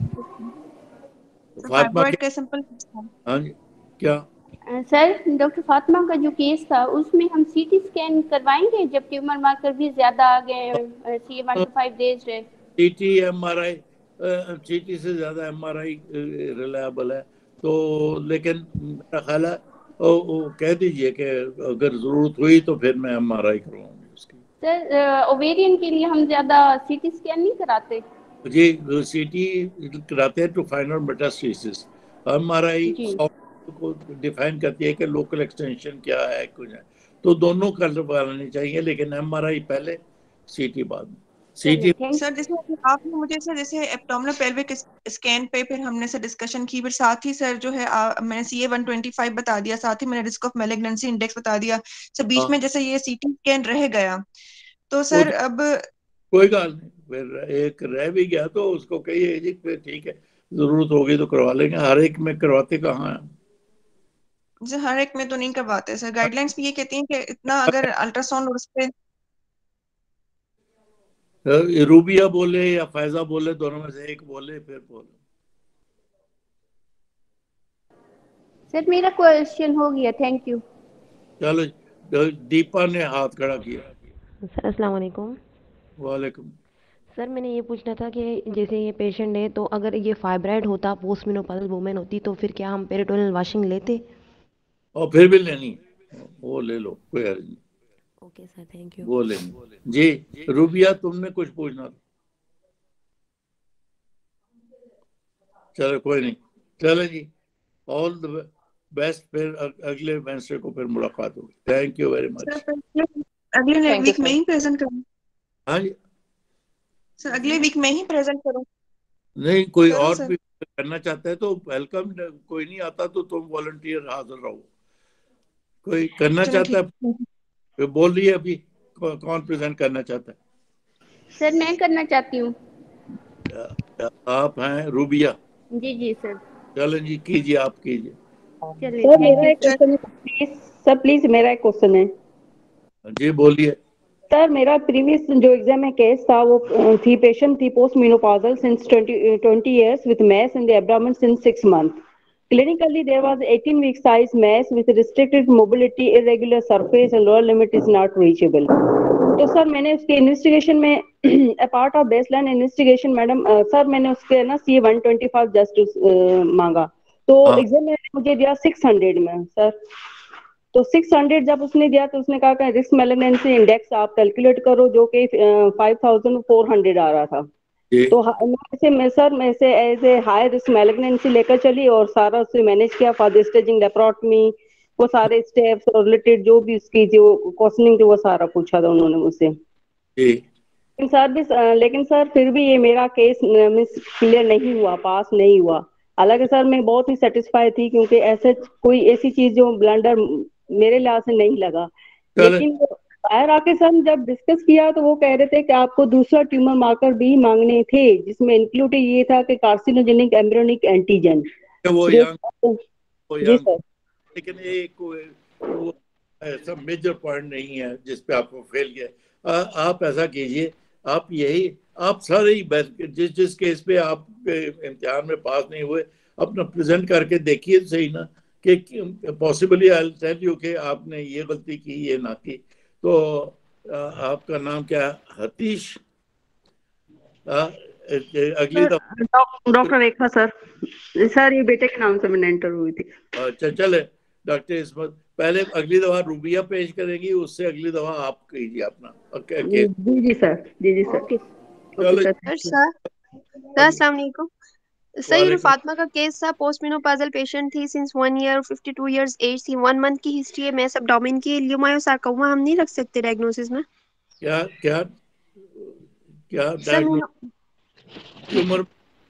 फातिमा के सिंपल। हाँ जी क्या सर, डॉक्टर फातिमा का जो केस था उसमें हम सीटी स्कैन करवाएंगे जब ट्यूमर मार्कर भी ज्यादा आ गए, C one two five days रहे। सीटी एमआरआई, सीटी से ज्यादा एमआरआई रिलायबल है, तो लेकिन मेरा ख्याल है ओ, ओ, कह दीजिए कि अगर जरूरत हुई तो फिर मैं एमआरआई करवाऊंगी उसकी। सर ओवेरियन के लिए हम ज्यादा सीटी स्कैन नहीं कराते जी, सीटी कराते हैं to find out metastasis, MRI को डिफाइन करती है कि लोकल एक्सटेंशन क्या है कुछ है, तो दोनों करवाने चाहिए, लेकिन एमआरआई पहले सीटी बाद में। सीटी सर जैसे आपने मुझे सर जैसे एब्डोमिनल पेल्विक स्कैन पे फिर हमने सर डिस्कशन की, फिर साथ ही सर जो है आ, मैंने C A one twenty five बता दिया, साथ ही मैंने रिस्क ऑफ मैलिग्नेंसी इंडेक्स बता दिया सर, बीच में जैसे ये सीटी स्कैन रह गया तो सर अब कोई गल नहीं, फिर एक रह भी गया तो उसको कहिए जी फिर ठीक है, जरूरत होगी तो करवा लेंगे, हर एक में करवाते कहाँ हैं? जी हर एक में तो नहीं करवाते सर, गाइडलाइंस भी ये कहती हैं कि इतना अगर अल्ट्रासाउंड उस पे रूबिया बोले या फैजा बोले, दोनों में से एक बोले फिर बोले। सर मेरा क्वेश्चन हो गया, थैंक यू। चलो, दीपा ने हाथ खड़ा किया। सर अस्सलाम वालेकुम। वालेकुम। सर मैंने ये पूछना था कि जैसे ये पेशेंट है, तो अगर ये फाइब्राइड होता, पोस्ट मेनोपॉजल वुमेन होती, तो फिर क्या हम पेरिटोनियल वाशिंग लेते? और फिर भी लेनी, वो ले लो, कोई हर्ज नहीं। Okay sir, thank you. वो लेंगे जी। रूबिया तुमने कुछ पूछना था? चलो कोई नहीं, चलो जी, ऑल द बेस्ट, फिर अगले वेडनेसडे को फिर मुलाकात होगी। Thank you very much. अगले वीक में ही प्रेजेंट करूं? हाँ जी सर अगले वीक में ही प्रेजेंट करूं? नहीं, कोई और भी करना चाहता है तो वेलकम, कोई नहीं आता तो तुम वॉलंटियर हाजिर रहो, कोई करना चाहता है बोल रही है अभी, कौन प्रेजेंट करना चाहता है? सर मैं करना चाहती हूँ। आप हैं रूबिया? जी जी सर। चलो जी, कीजिए, आप कीजिए। सर मेरा एक क्वेश्चन है, प्लीज सर, प्लीज मेरा एक क्वेश्चन है। जी बोलिए। सर मेरा प्रीवियस जो एग्जाम में केस था वो थी, पेशेंट थी post menopausal since twenty years with mass in the abdomen since six month. Clinically, there was eighteen week size mass with restricted mobility, irregular surface, and lower limit is not reachable. तो sir मैंने उसके investigation में apart of baseline investigation madam sir मैंने उसके ना C one twenty five just मांगा, तो exam में मुझे दिया सिक्स हंड्रेड में सर। तो सिक्स हंड्रेड जब उसने दिया तो उसने कहा कि रिस्क मैलिग्नेंसी इंडेक्स आप कैलकुलेट करो, जो कि फाइव थाउजेंड फोर हंड्रेड आ रहा था। जी तो ह- मैं से मैं सर मैं से as a high risk malignancy लेकर चली और सारा उससे मैनेज किया फॉर द स्टेजिंग लेप्रोटमी, वो सारे स्टेप्स और रिलेटेड जो भी उसकी जो क्वेश्चनिंग थी वो सारा पूछा था उन्होंने मुझसे। जी लेकिन सर भी लेकिन सर फिर भी ये मेरा केस मीन्स क्लियर नहीं हुआ, पास नहीं हुआ। हालांकि सर मैं बहुत ही सेटिस्फाई थी, क्योंकि ऐसे कोई ऐसी चीज जो ब्लंडर मेरे लिहाज से नहीं लगा। चले लेकिन बाहर आके सर जब डिस्कस किया तो वो कह रहे थे कि आपको दूसरा ट्यूमर मार्कर भी मांगने थे, जिसमें इंक्लूड ये था कि कार्सिनोजेनिक एम्ब्रियोनिक एंटीजन, वो जो यंग वो जी यंग सर। लेकिन एक वो वो ऐसा मेजर पॉइंट नहीं है जिस पे आपको फेल किया। आ- आप ऐसा कीजिए, आप यही आप सारे ही best- जिस जिस केस पे आप इम्तिहान में पास नहीं हुए अपना प्रेजेंट करके देखिए तो सही ना, कि पॉसिबली आई टेल यू कि आपने ये गलती की ये ना की। तो आ, आपका नाम क्या है? हतीश। आ, अगली सर दफा डॉक्टर रेखा सर। सर ये बेटे के नाम से मैंने इंटर हुई थी। अच्छा चले डॉक्टर इसमत, पहले अगली दफा रूबिया पेश करेंगी, उससे अगली दफा आप कीजिए अपना ओके केस। जी जी सर, जी जी सर। ओके चलो sir, sir thank you. Sir sir अगली अस्सलाम वालेकुम। सर ये जो वालेकुम। फातिमा का केस था, पोस्ट मेनोपाजल पेशेंट थी, since one year fifty two years age थी, वन मंथ की हिस्ट्री है, मैस एब्डोमेन की, ल्यूमायोसार्कोमा हम नहीं रख सकते डायग्नोसिस में? क्या क्या क्या सर डायग्नोस ल्यू- ट्यूमर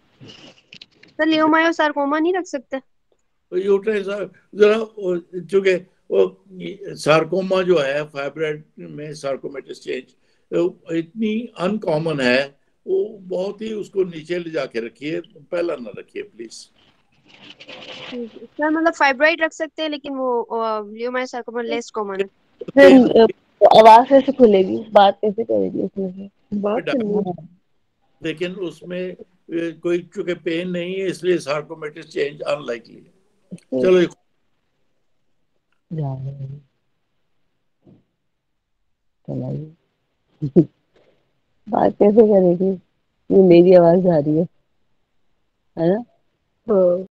सर ल्यूमायोसार्कोमा नहीं रख सकते? यूट्राइन जरा वो- चूंकि वो सार्कोमा जो है फाइब्रोइड में सार्कोमेटिस चेंज इतनी अनकॉमन है, वो बहुत ही उसको नीचे ले जाके रखिए, पहला ना रखिए प्लीज। ठीक है सर, मतलब फाइब्राइड रख सकते हैं लेकिन वो ल्यूमायोसार्कोमा लेस कॉमन है। पेन फिर अ, आवाज कैसे खुलेगी, बात कैसे करेगी उसमें से? बात करनी है। लेकिन उसमें अ, कोई चूंकि पेन नहीं है इसलिए सार्कोमेटिस चेंज अनलाइकली है। चलो जा रहे हैं, चलाइए। बात कैसे करेगी? ये मेरी आवाज आ रही है है ना?